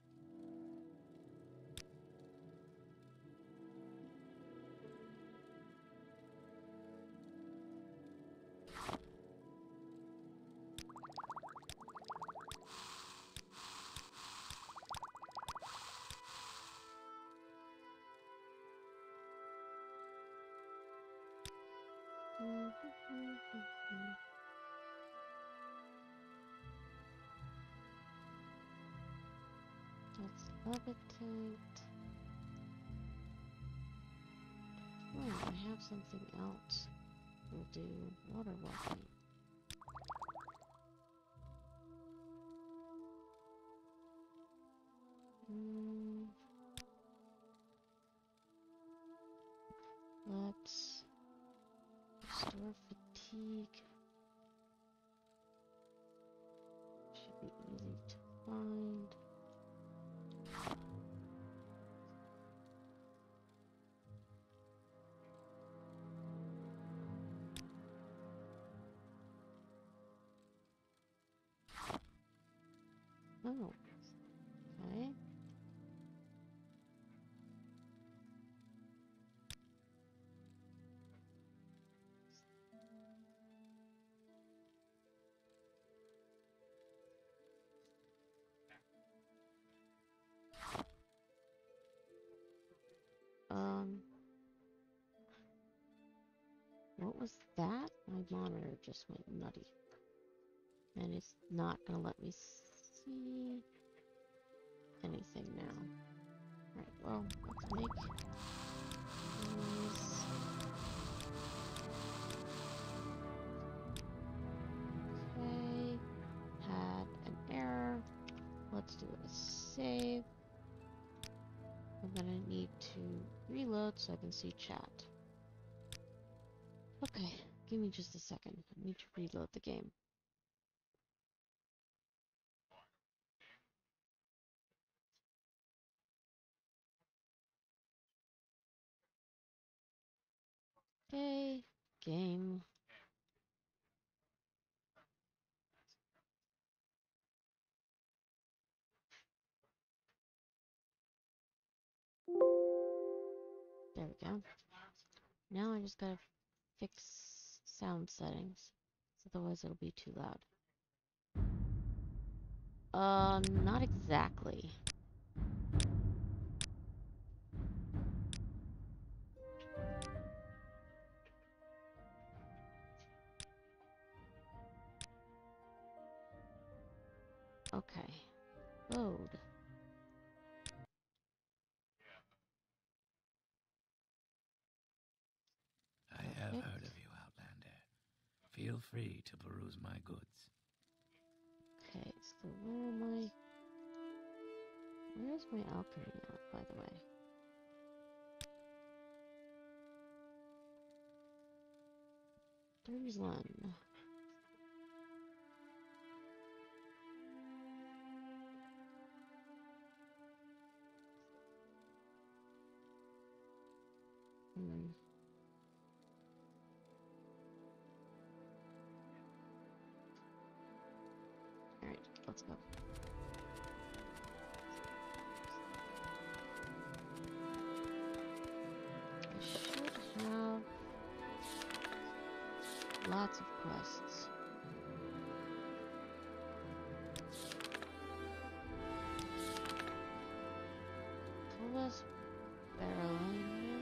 Let's levitate. Oh, I have something else. We'll do water walking. Mm, let's restore fatigue. Should be easy to find. Oh, okay. was that? My monitor just went nutty. And it's not gonna let me see anything now. Alright, well, let's make these. Okay. Had an error. Let's do a save. I'm gonna need to reload so I can see chat. Okay, give me just a second. I need to reload the game. Okay, game. There we go. Now I just gotta fix sound settings. Otherwise it'll be too loud. Uh, not exactly. Okay. Load. I have heard of you, Outlander. Feel free to peruse my goods. Okay, so where am I? Where's my alchemy at, by the way? There's one. Hmm. Alright, let's go. I should have lots of quests. Tova's Barrowing.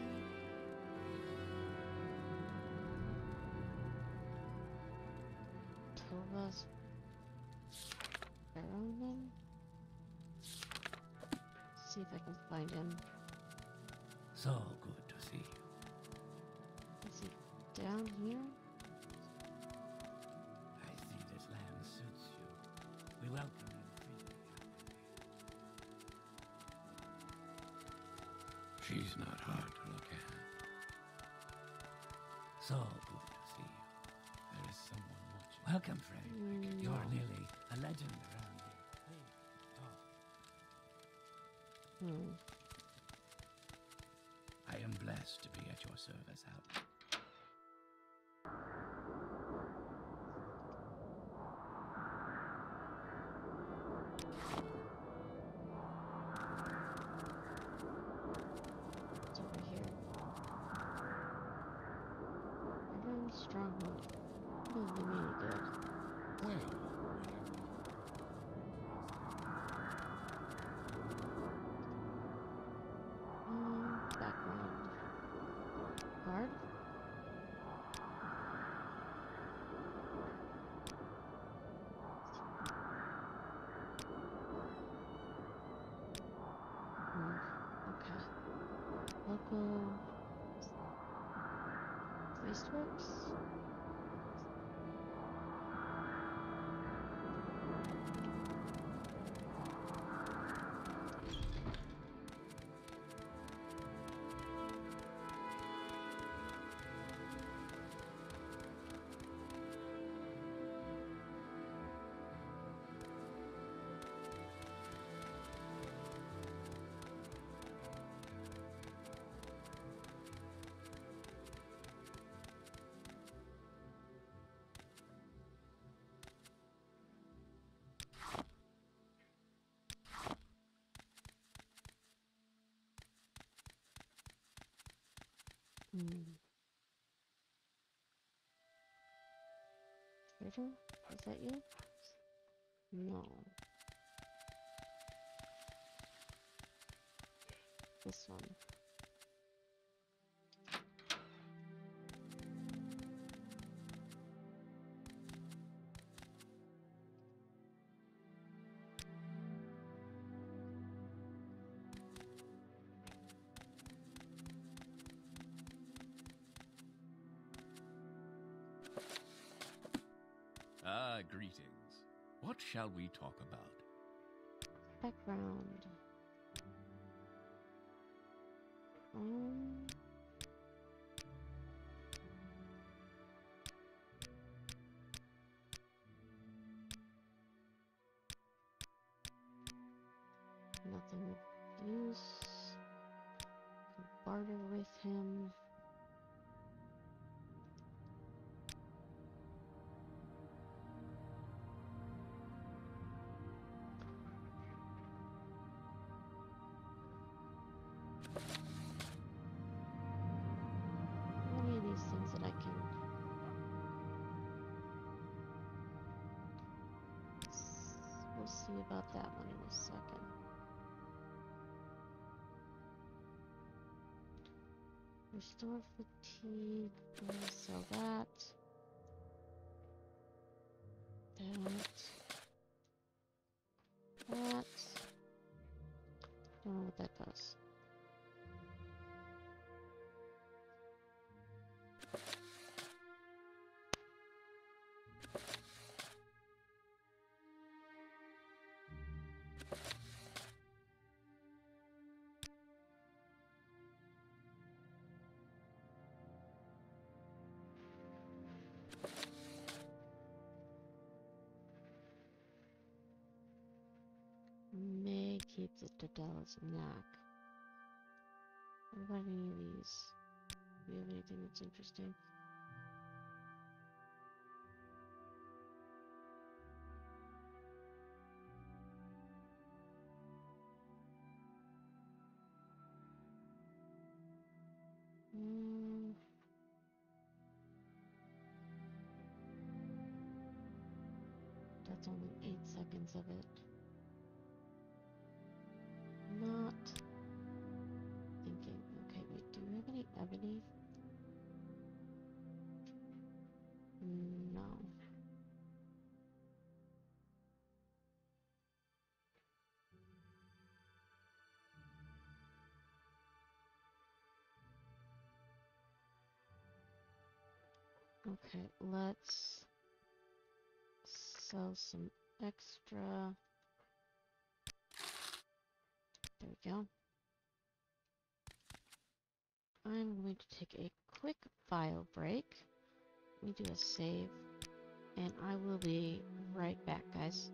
Tova's Barrowing. See if I can find him. So good to see you. Is he down here? I see this land suits you. We welcome you freely. She's not hard to look at. So good to see you. There is someone watching. Welcome, Frederick. Mm, You're no. nearly a legend around here. Please, talk. Hmm. I am blessed to be at your service, Outlander. It's over here. Everyone's stronghold. Doesn't do me any good. Well, Um, background. Guard? Hmm. Okay. Local Priestworks? Hmm. Riddle? Is that you? No. This one. My greetings. What shall we talk about? Background. Um. Nothing of use. Can barter with him. Any of these things that I can. We'll see about that one in a second. Restore fatigue. I'm gonna sell that. That. That. Don't know what that does. May keeps it to Dallas Knack. What about any of these? Do you have anything that's interesting? Mm. That's only eight seconds of it. Not thinking. Okay, wait, do we have any ebony? No. Okay, let's sell some extra. There we go. I'm going to take a quick bio break. Let me do a save, and I will be right back, guys.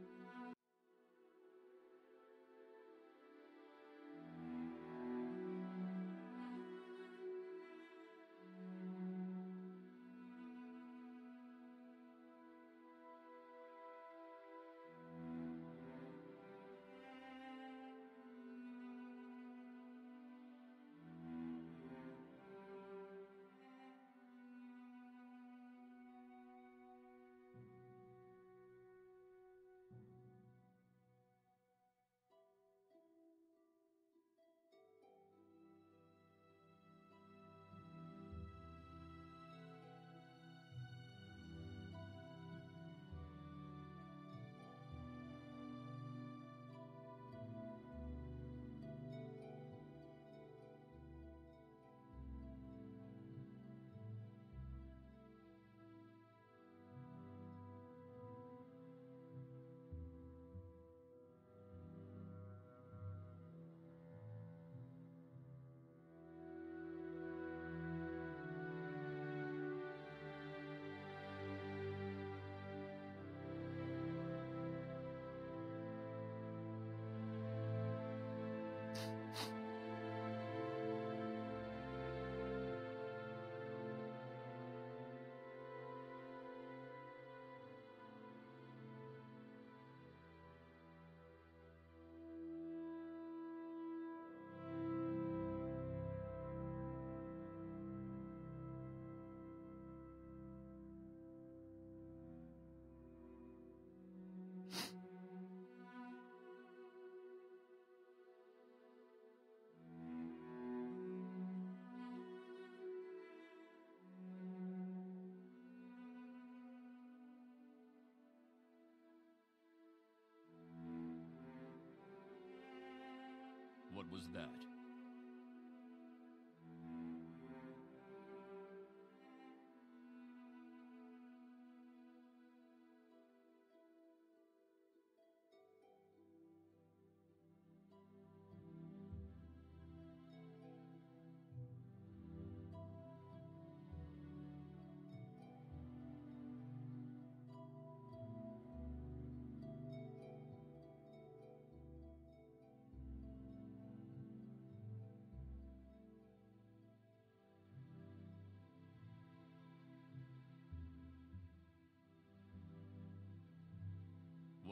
What was that?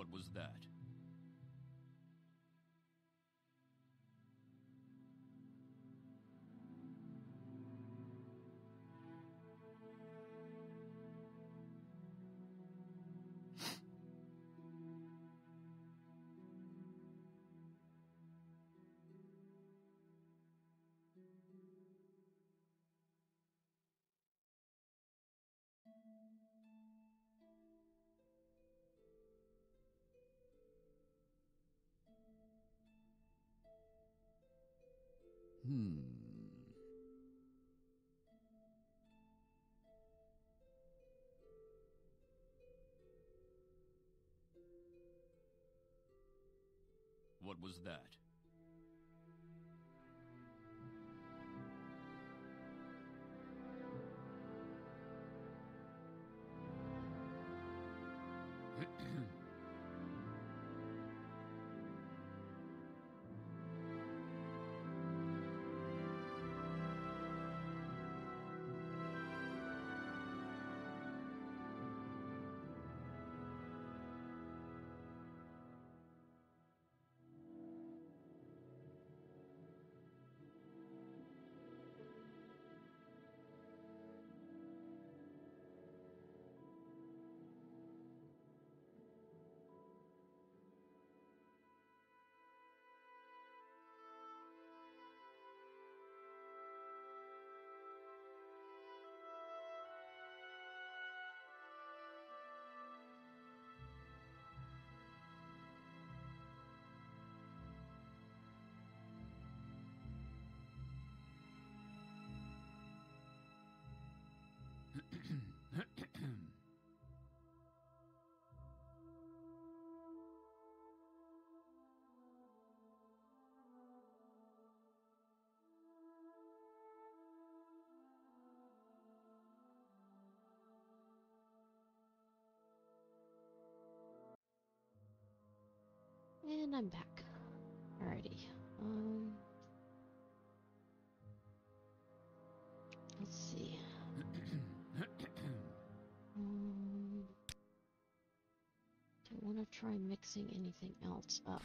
What was that? Hmm. What was that? And I'm back. Alrighty. Um, let's see. Um, do I want to try mixing anything else up?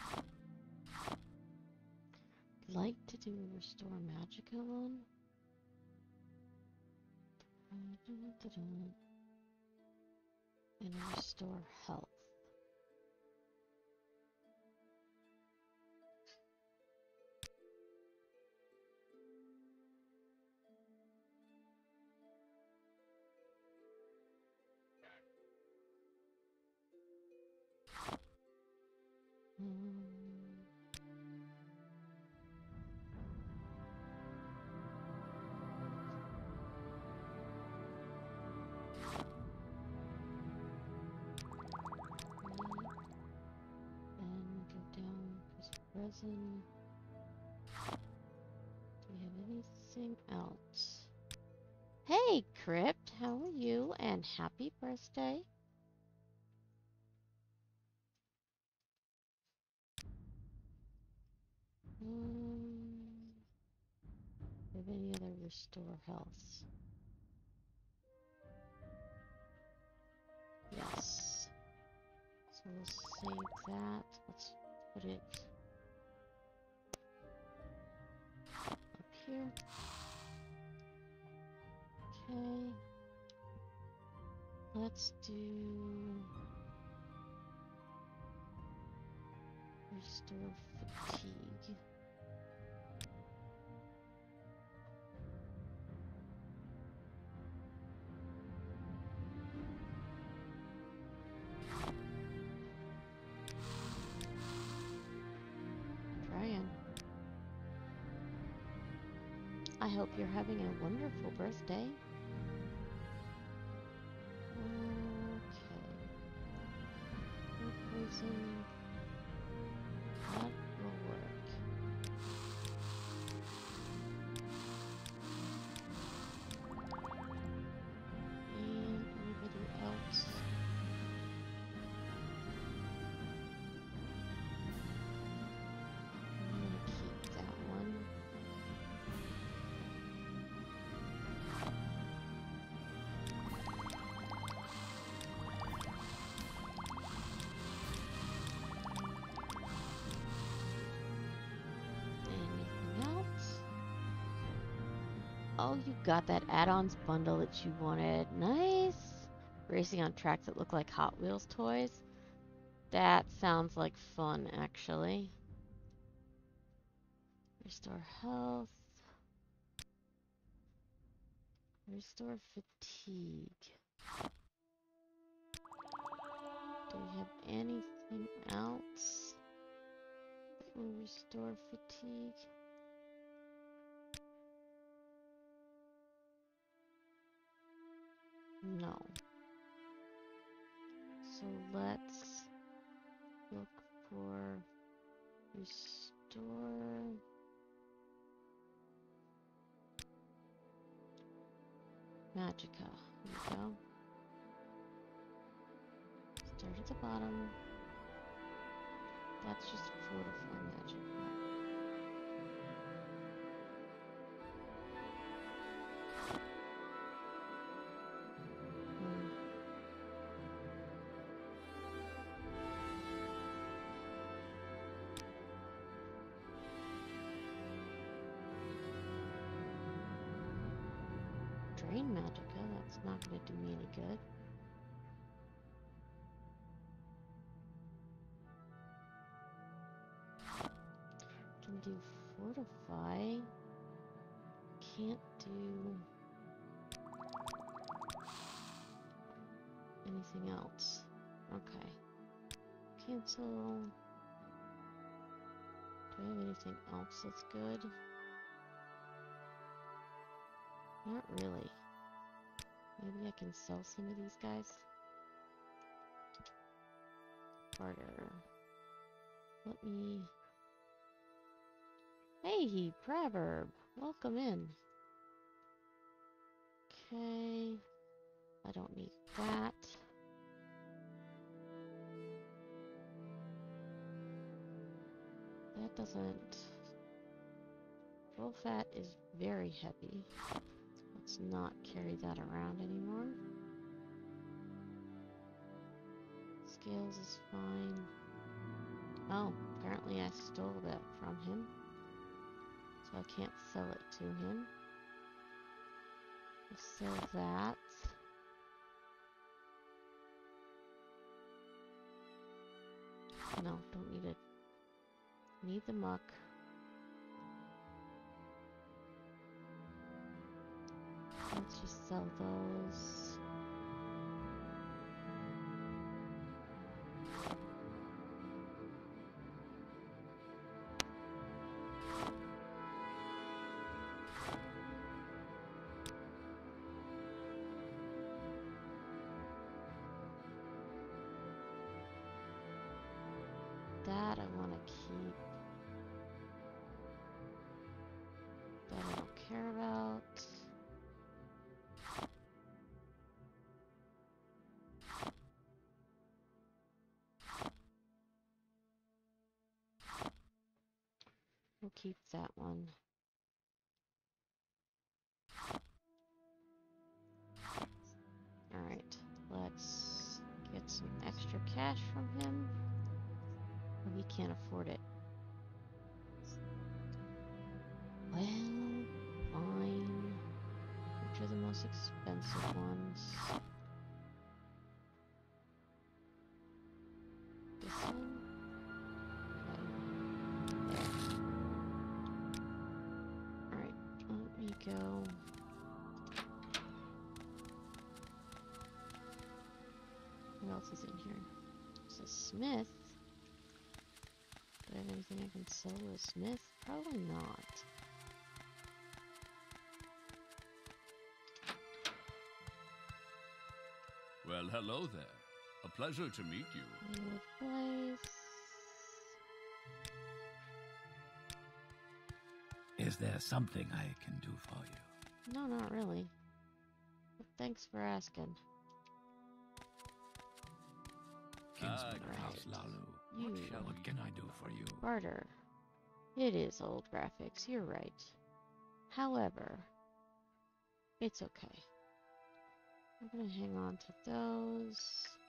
I'd like to do a restore magicka one. And a restore health. Um, and go down because resin. Do we have anything else? Hey, Crypt, how are you? And happy birthday. Um, do we have any other restore health? Yes. So we'll save that. Let's put it up here. Okay. Let's do restore fatigue. Trying. I hope you're having a wonderful birthday. Okay. Food poison. That will work. And anybody else? I'm gonna keep that one. Oh, you got that add-ons bundle that you wanted. Nice! Racing on tracks that look like Hot Wheels toys. That sounds like fun, actually. Restore health. Restore fatigue. Do we have anything else that will restore fatigue? No. So let's look for restore Magica. Here we go. Start at the bottom. That's just fortify magic. Hmm. Drain Magica, that's not going to do me any good. Can do Fortify. Can't do anything else. Okay. Cancel. Do I have anything else that's good? Not really. Maybe I can sell some of these guys. Barter. Let me... Hey, Proverb! Welcome in. Okay. I don't need that. That doesn't... Full fat is very heavy. Let's not carry that around anymore. Scales is fine. Oh, apparently I stole that from him. So I can't sell it to him. We'll sell that. No, don't need it. Need the muck. Let's just sell those. That I want to keep. That I don't care about. We'll keep that one. Alright, let's get some extra cash from him. We can't afford it. Well, fine. Which are the most expensive ones? This one? Okay. There. Alright, let me go. What else is in here? There's a smith. Do I have anything I can sell to a smith? Probably not. Well, hello there. A pleasure to meet you. Good place. Is there something I can do for you? No, not really. But thanks for asking. Kinsman of right. House Lalu, You. what, shall, what can I do for you? Barter. It is old graphics, you're right. However, it's okay. I'm gonna hang on to those.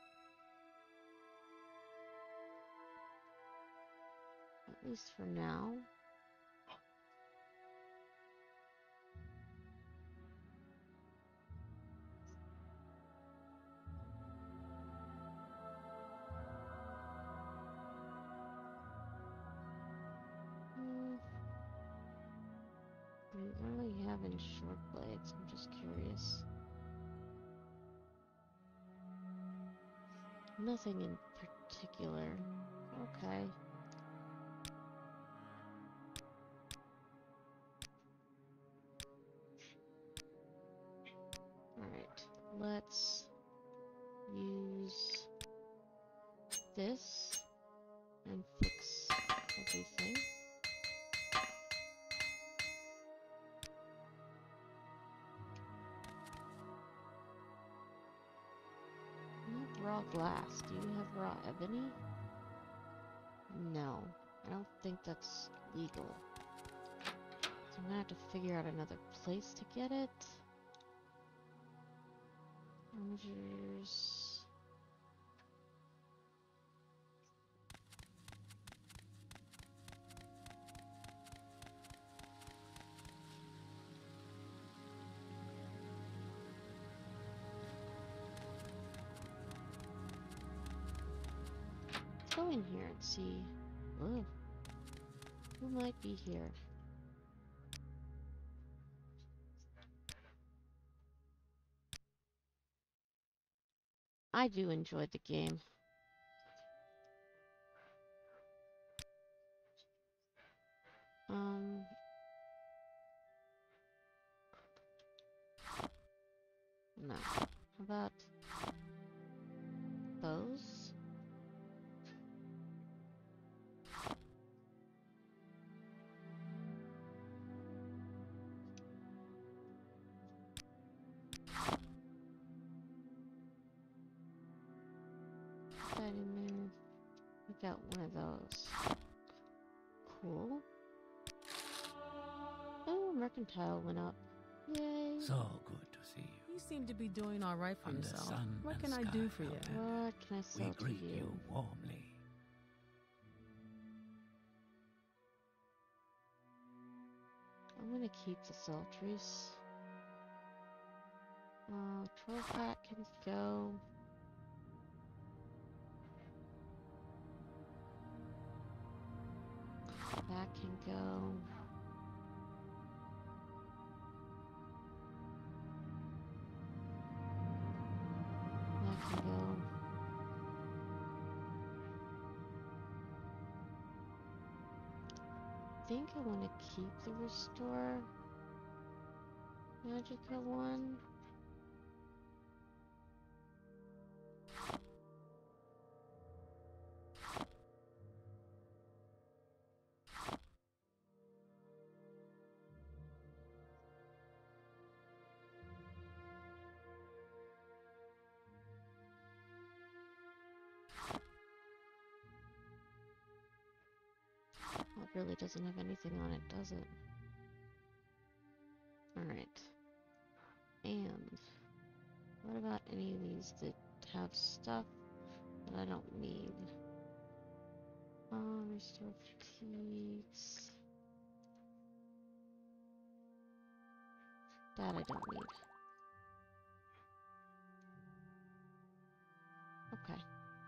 At least for now. What do we have in short blades? I'm just curious. Nothing in particular. Okay. Alright, let's use this and fix everything. Not raw glass. Do you have raw ebony? No, I don't think that's legal. So I'm gonna have to figure out another place to get it. Armigers. Let's go in here and see. Ugh. Who might be here? I do enjoy the game. Um. No. How about those? Put that in there. We got one of those. Cool. Oh, mercantile went up. Yay. So good to see you. You seem to be doing all right for Under yourself. sun What and can I sky, do for you? Outlander. What can I We sell to greet you? you warmly. I'm gonna keep the sultries. Uh, troll fat can go. That can go. That can go. I think I want to keep the restore magica one. Well, it really doesn't have anything on it, does it? Alright. And what about any of these that have stuff that I don't need? Uh, restore fatigues. That I don't need. Okay.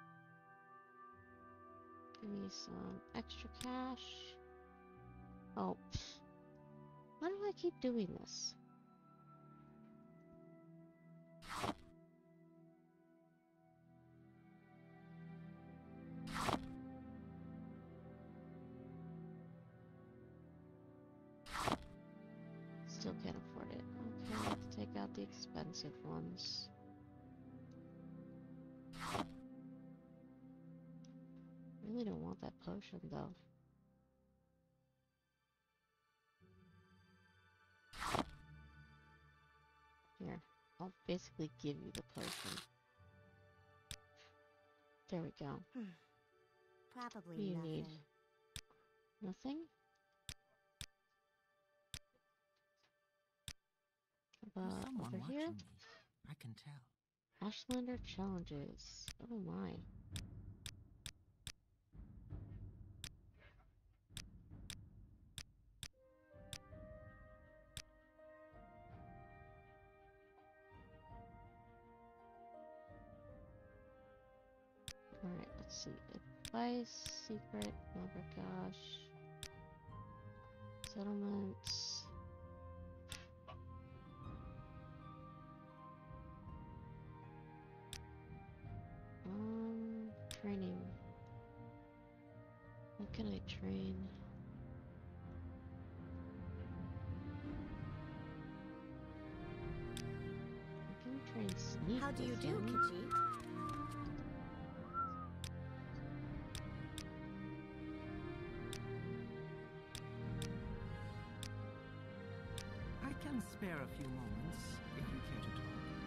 Give me some extra cash. Oh, pfft. Why do I keep doing this? Still can't afford it. Okay, let's take out the expensive ones. Really don't want that potion though. Here, I'll basically give you the potion. There we go. Probably What do you nothing. need? Nothing? How There's about someone over watching here? me. I can tell. Ashlander challenges. Oh my. Alright, let's see. Advice, secret, oh my gosh. Settlements. train. I can try and sneak. How do you with do, him. Khajiit? I can spare a few moments if you care to talk.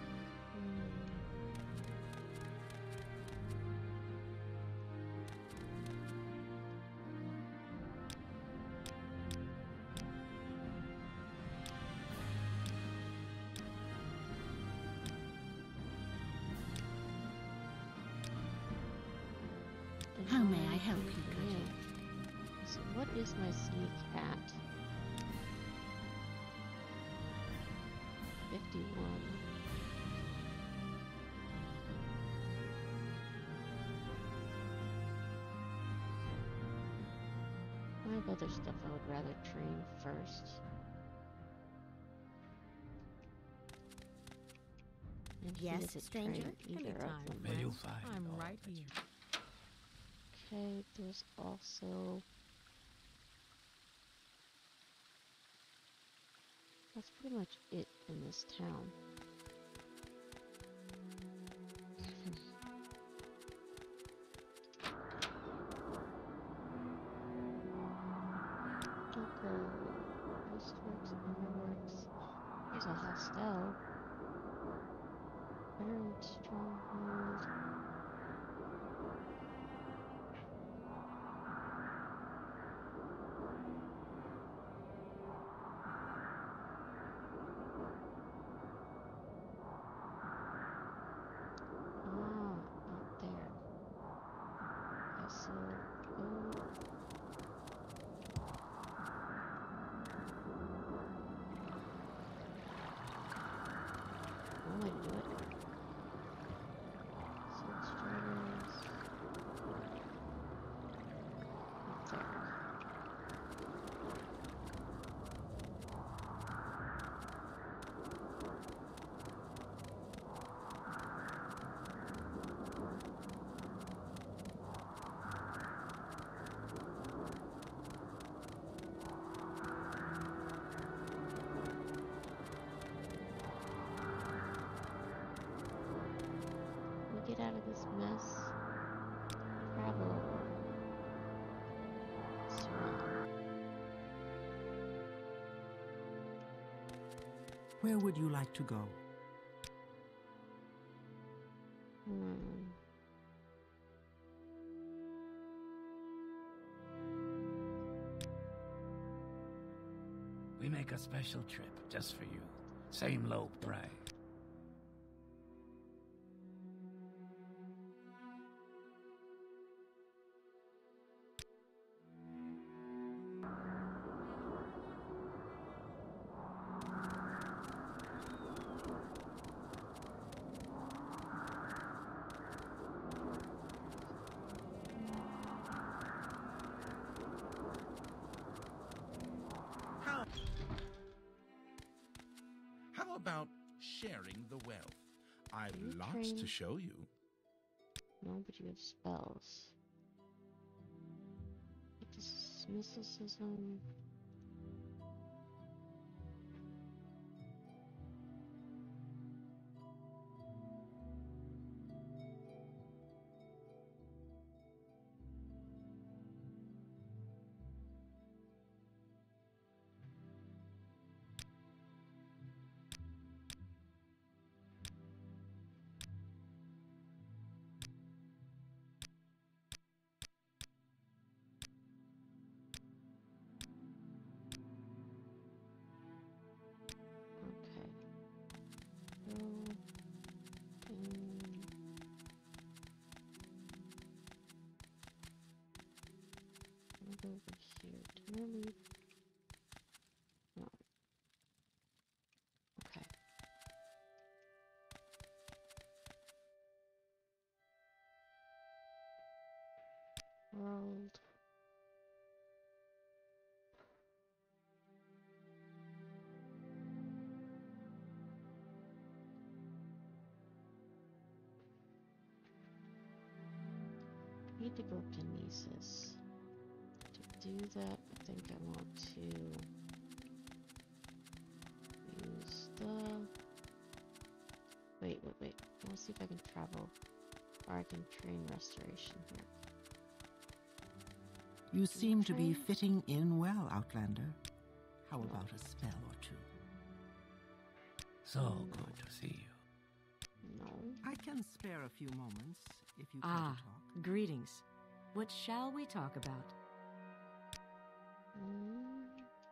And How may I I help can you, command. Khajiit? So what is my sneak at? fifty-one. I have other stuff I would rather train first. And he Yes, doesn't stranger? train either of Anytime, them. May you friend. find I'm all right that here. Okay, there's also... That's pretty much it in this town. Joker, Westworks, Overworks. There's a hostel. Iron Stronghold. Ah, out there. Castle. Go. Oh, I knew it. Sword Striders. Up there. We get out of this mess. Travel. Swamp. Where would you like to go? Hmm. We make a special trip just for you. Same low price. How, how about sharing the wealth? I've Can you lots train- to show you. No, but you have spells. Mysticism. Okay. Go. And I'll go over here. Did I leave? No. Okay. World. Need to go to Nisus. Do do that, I think I want to use the... Wait, wait, wait. I want to see if I can travel, or I can train restoration here. You seem to be train? fitting in well, Outlander. How about a spell or two? So good to see you. No. I can spare a few moments if you care Ah, to talk. greetings. What shall we talk about? Mm,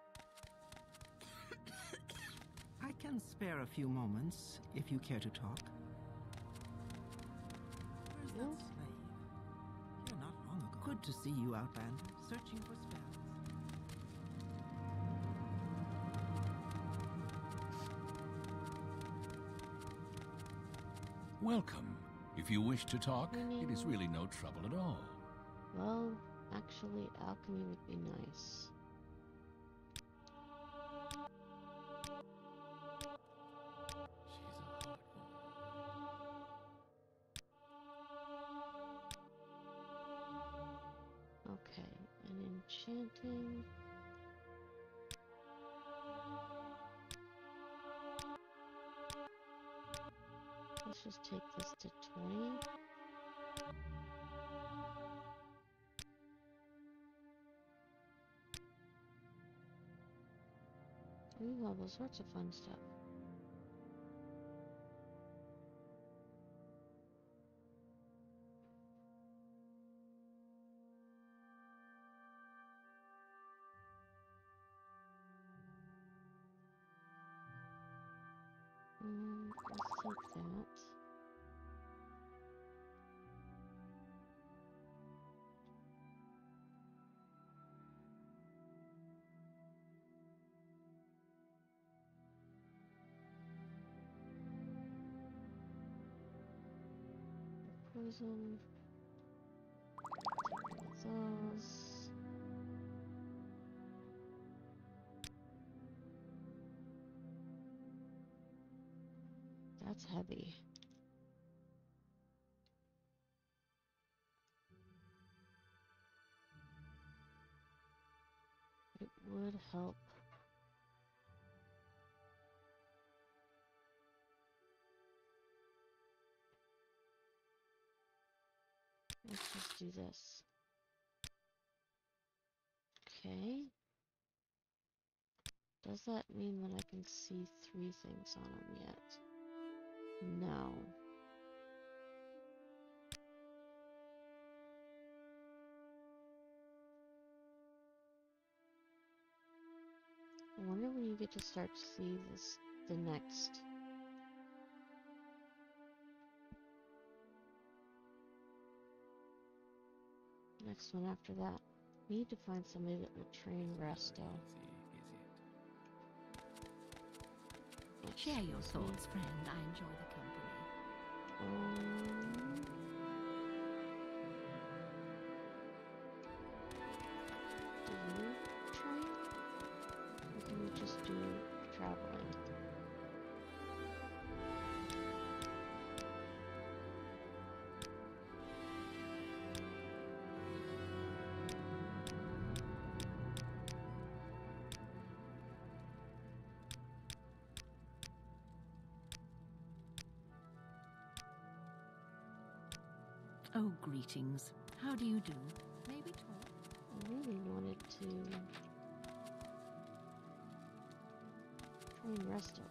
I can spare a few moments if you care to talk. Where's Yeah. that slave? Here not long ago. Good to see you, Outlander. Searching for spells. Welcome. If you wish to talk, Mm. it is really no trouble at all. well, actually, alchemy would be nice. She's a hot woman. Okay, and enchanting. Let's just take this to twenty. We have all sorts of fun stuff. Mm, let's take that. Poison. Take those. That's heavy. It would help. Let's just do this. Okay. Does that mean that I can see three things on them yet? No. I wonder when you get to start to see this, the next. Next one after that. Need to find somebody that will train Resto. Share your Excuse me. thoughts, friend. I enjoy the company. Um, do you train? Or can you just do traveling? Oh, greetings. How do you do? Maybe talk. I really wanted to train Resto.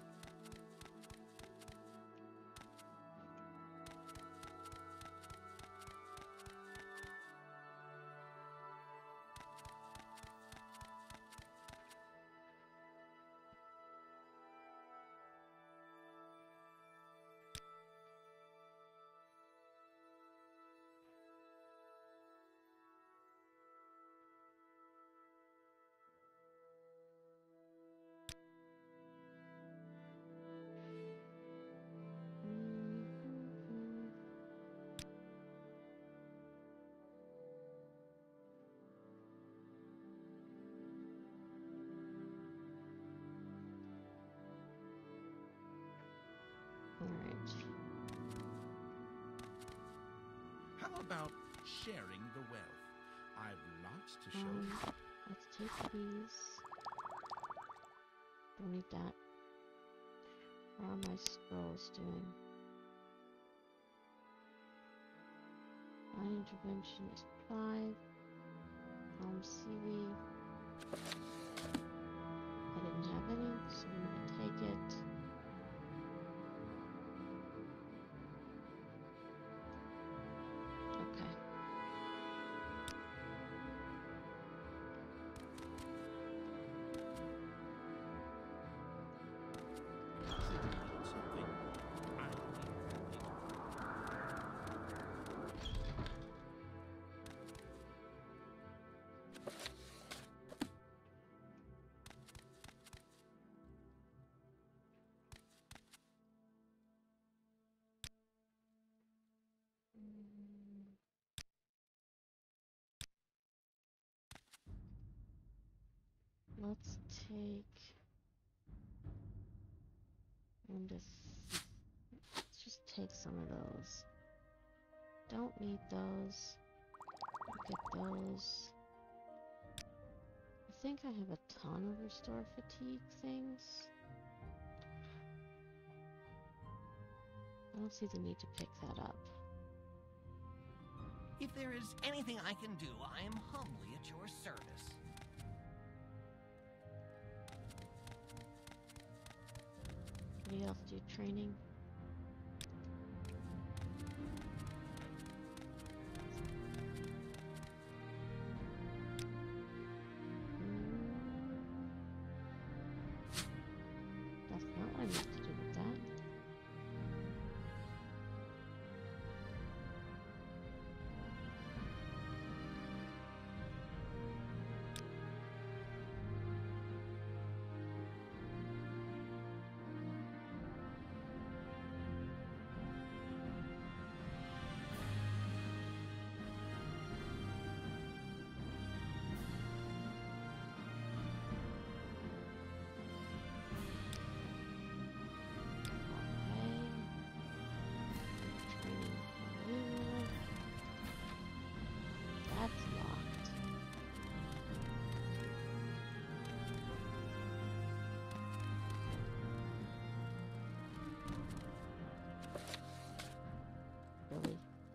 Mhm. Alright. How about sharing the wealth? I've parts to show. Um, let's take these. Don't need that. How are my scrolls doing? My intervention is five. Um, seaweed. I didn't have any, so I'm gonna take it. Okay. Something I'll need later. Let's take and just let's just take some of those. Don't need those. Look at those. I think I have a ton of restore fatigue things. I don't see the need to pick that up. If there is anything I can do, I am humbly at your service. Anybody else do training? That's not what I meant to do with that. Really?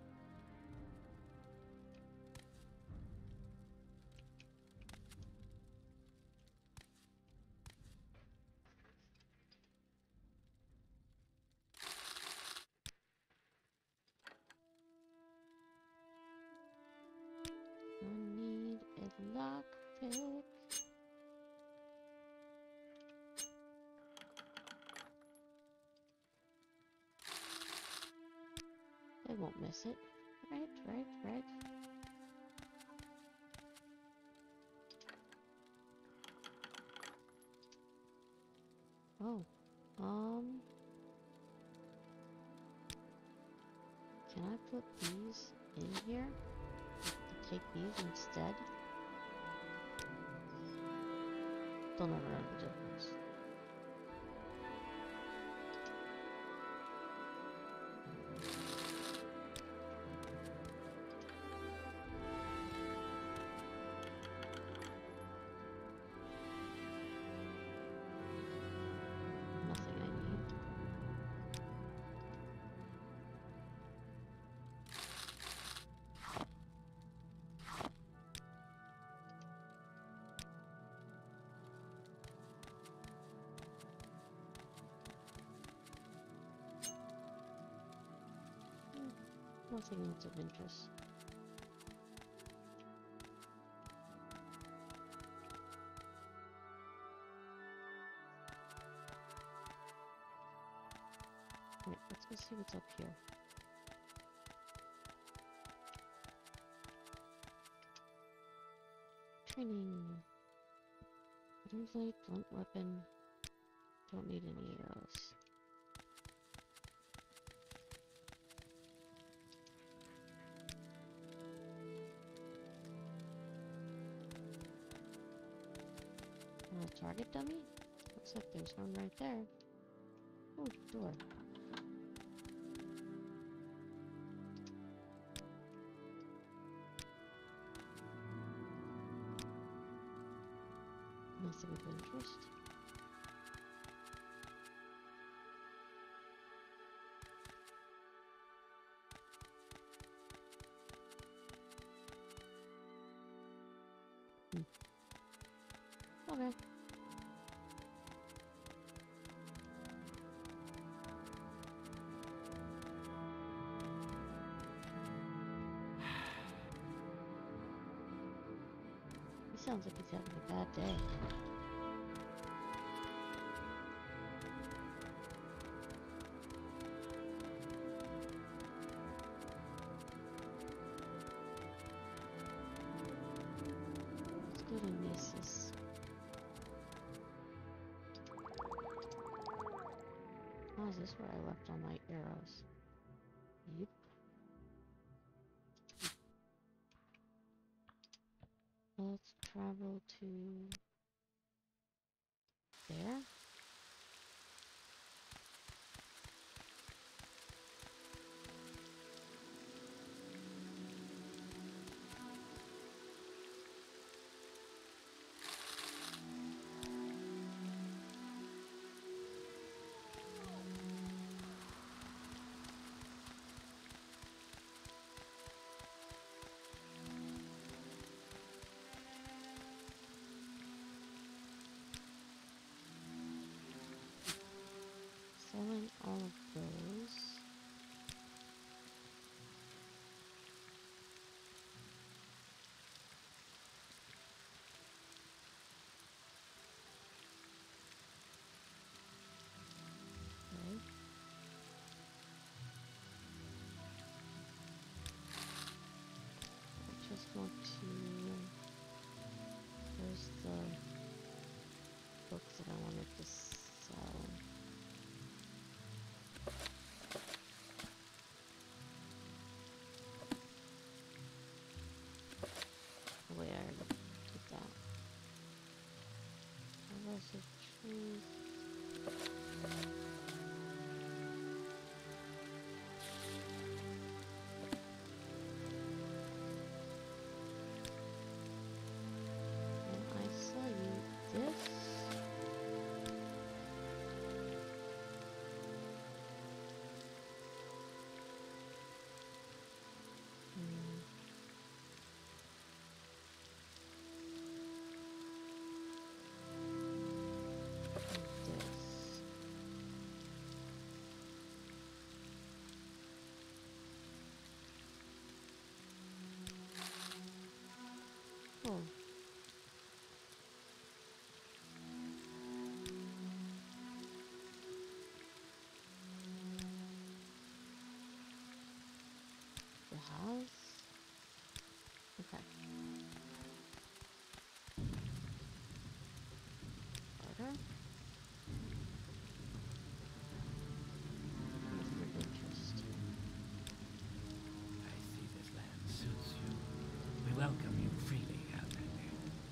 I need a lockpick. They won't miss it. Right, right, right. Oh, um, can I put these in here? Take these instead? They'll never know the difference. Nothing I need. Nothing that's of interest. Right, let's go see what's up here. Training. Blade, blunt weapon. Don't need any of those. Uh, target dummy? Looks like there's one right there. Oh, door. Nothing of interest. Hmm. Okay. He sounds like he's having a bad day. Let's go to Nisus. Oh, is this where I left all my arrows? Yep. Let's travel to there. Selling all of those. Okay. I just want to. There's the books that I wanted to sell. Oh wait, I already did that. Harvest of trees. And I sell you this. Hmm. And this. Oh. The house? Okay. Order? Nothing of interest. I see this land suits you. We welcome you freely, Outlander.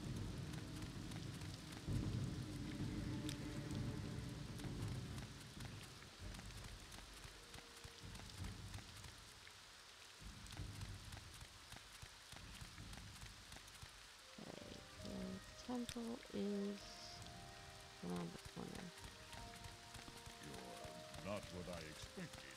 Okay. The temple is around the corner. You're not what I expected.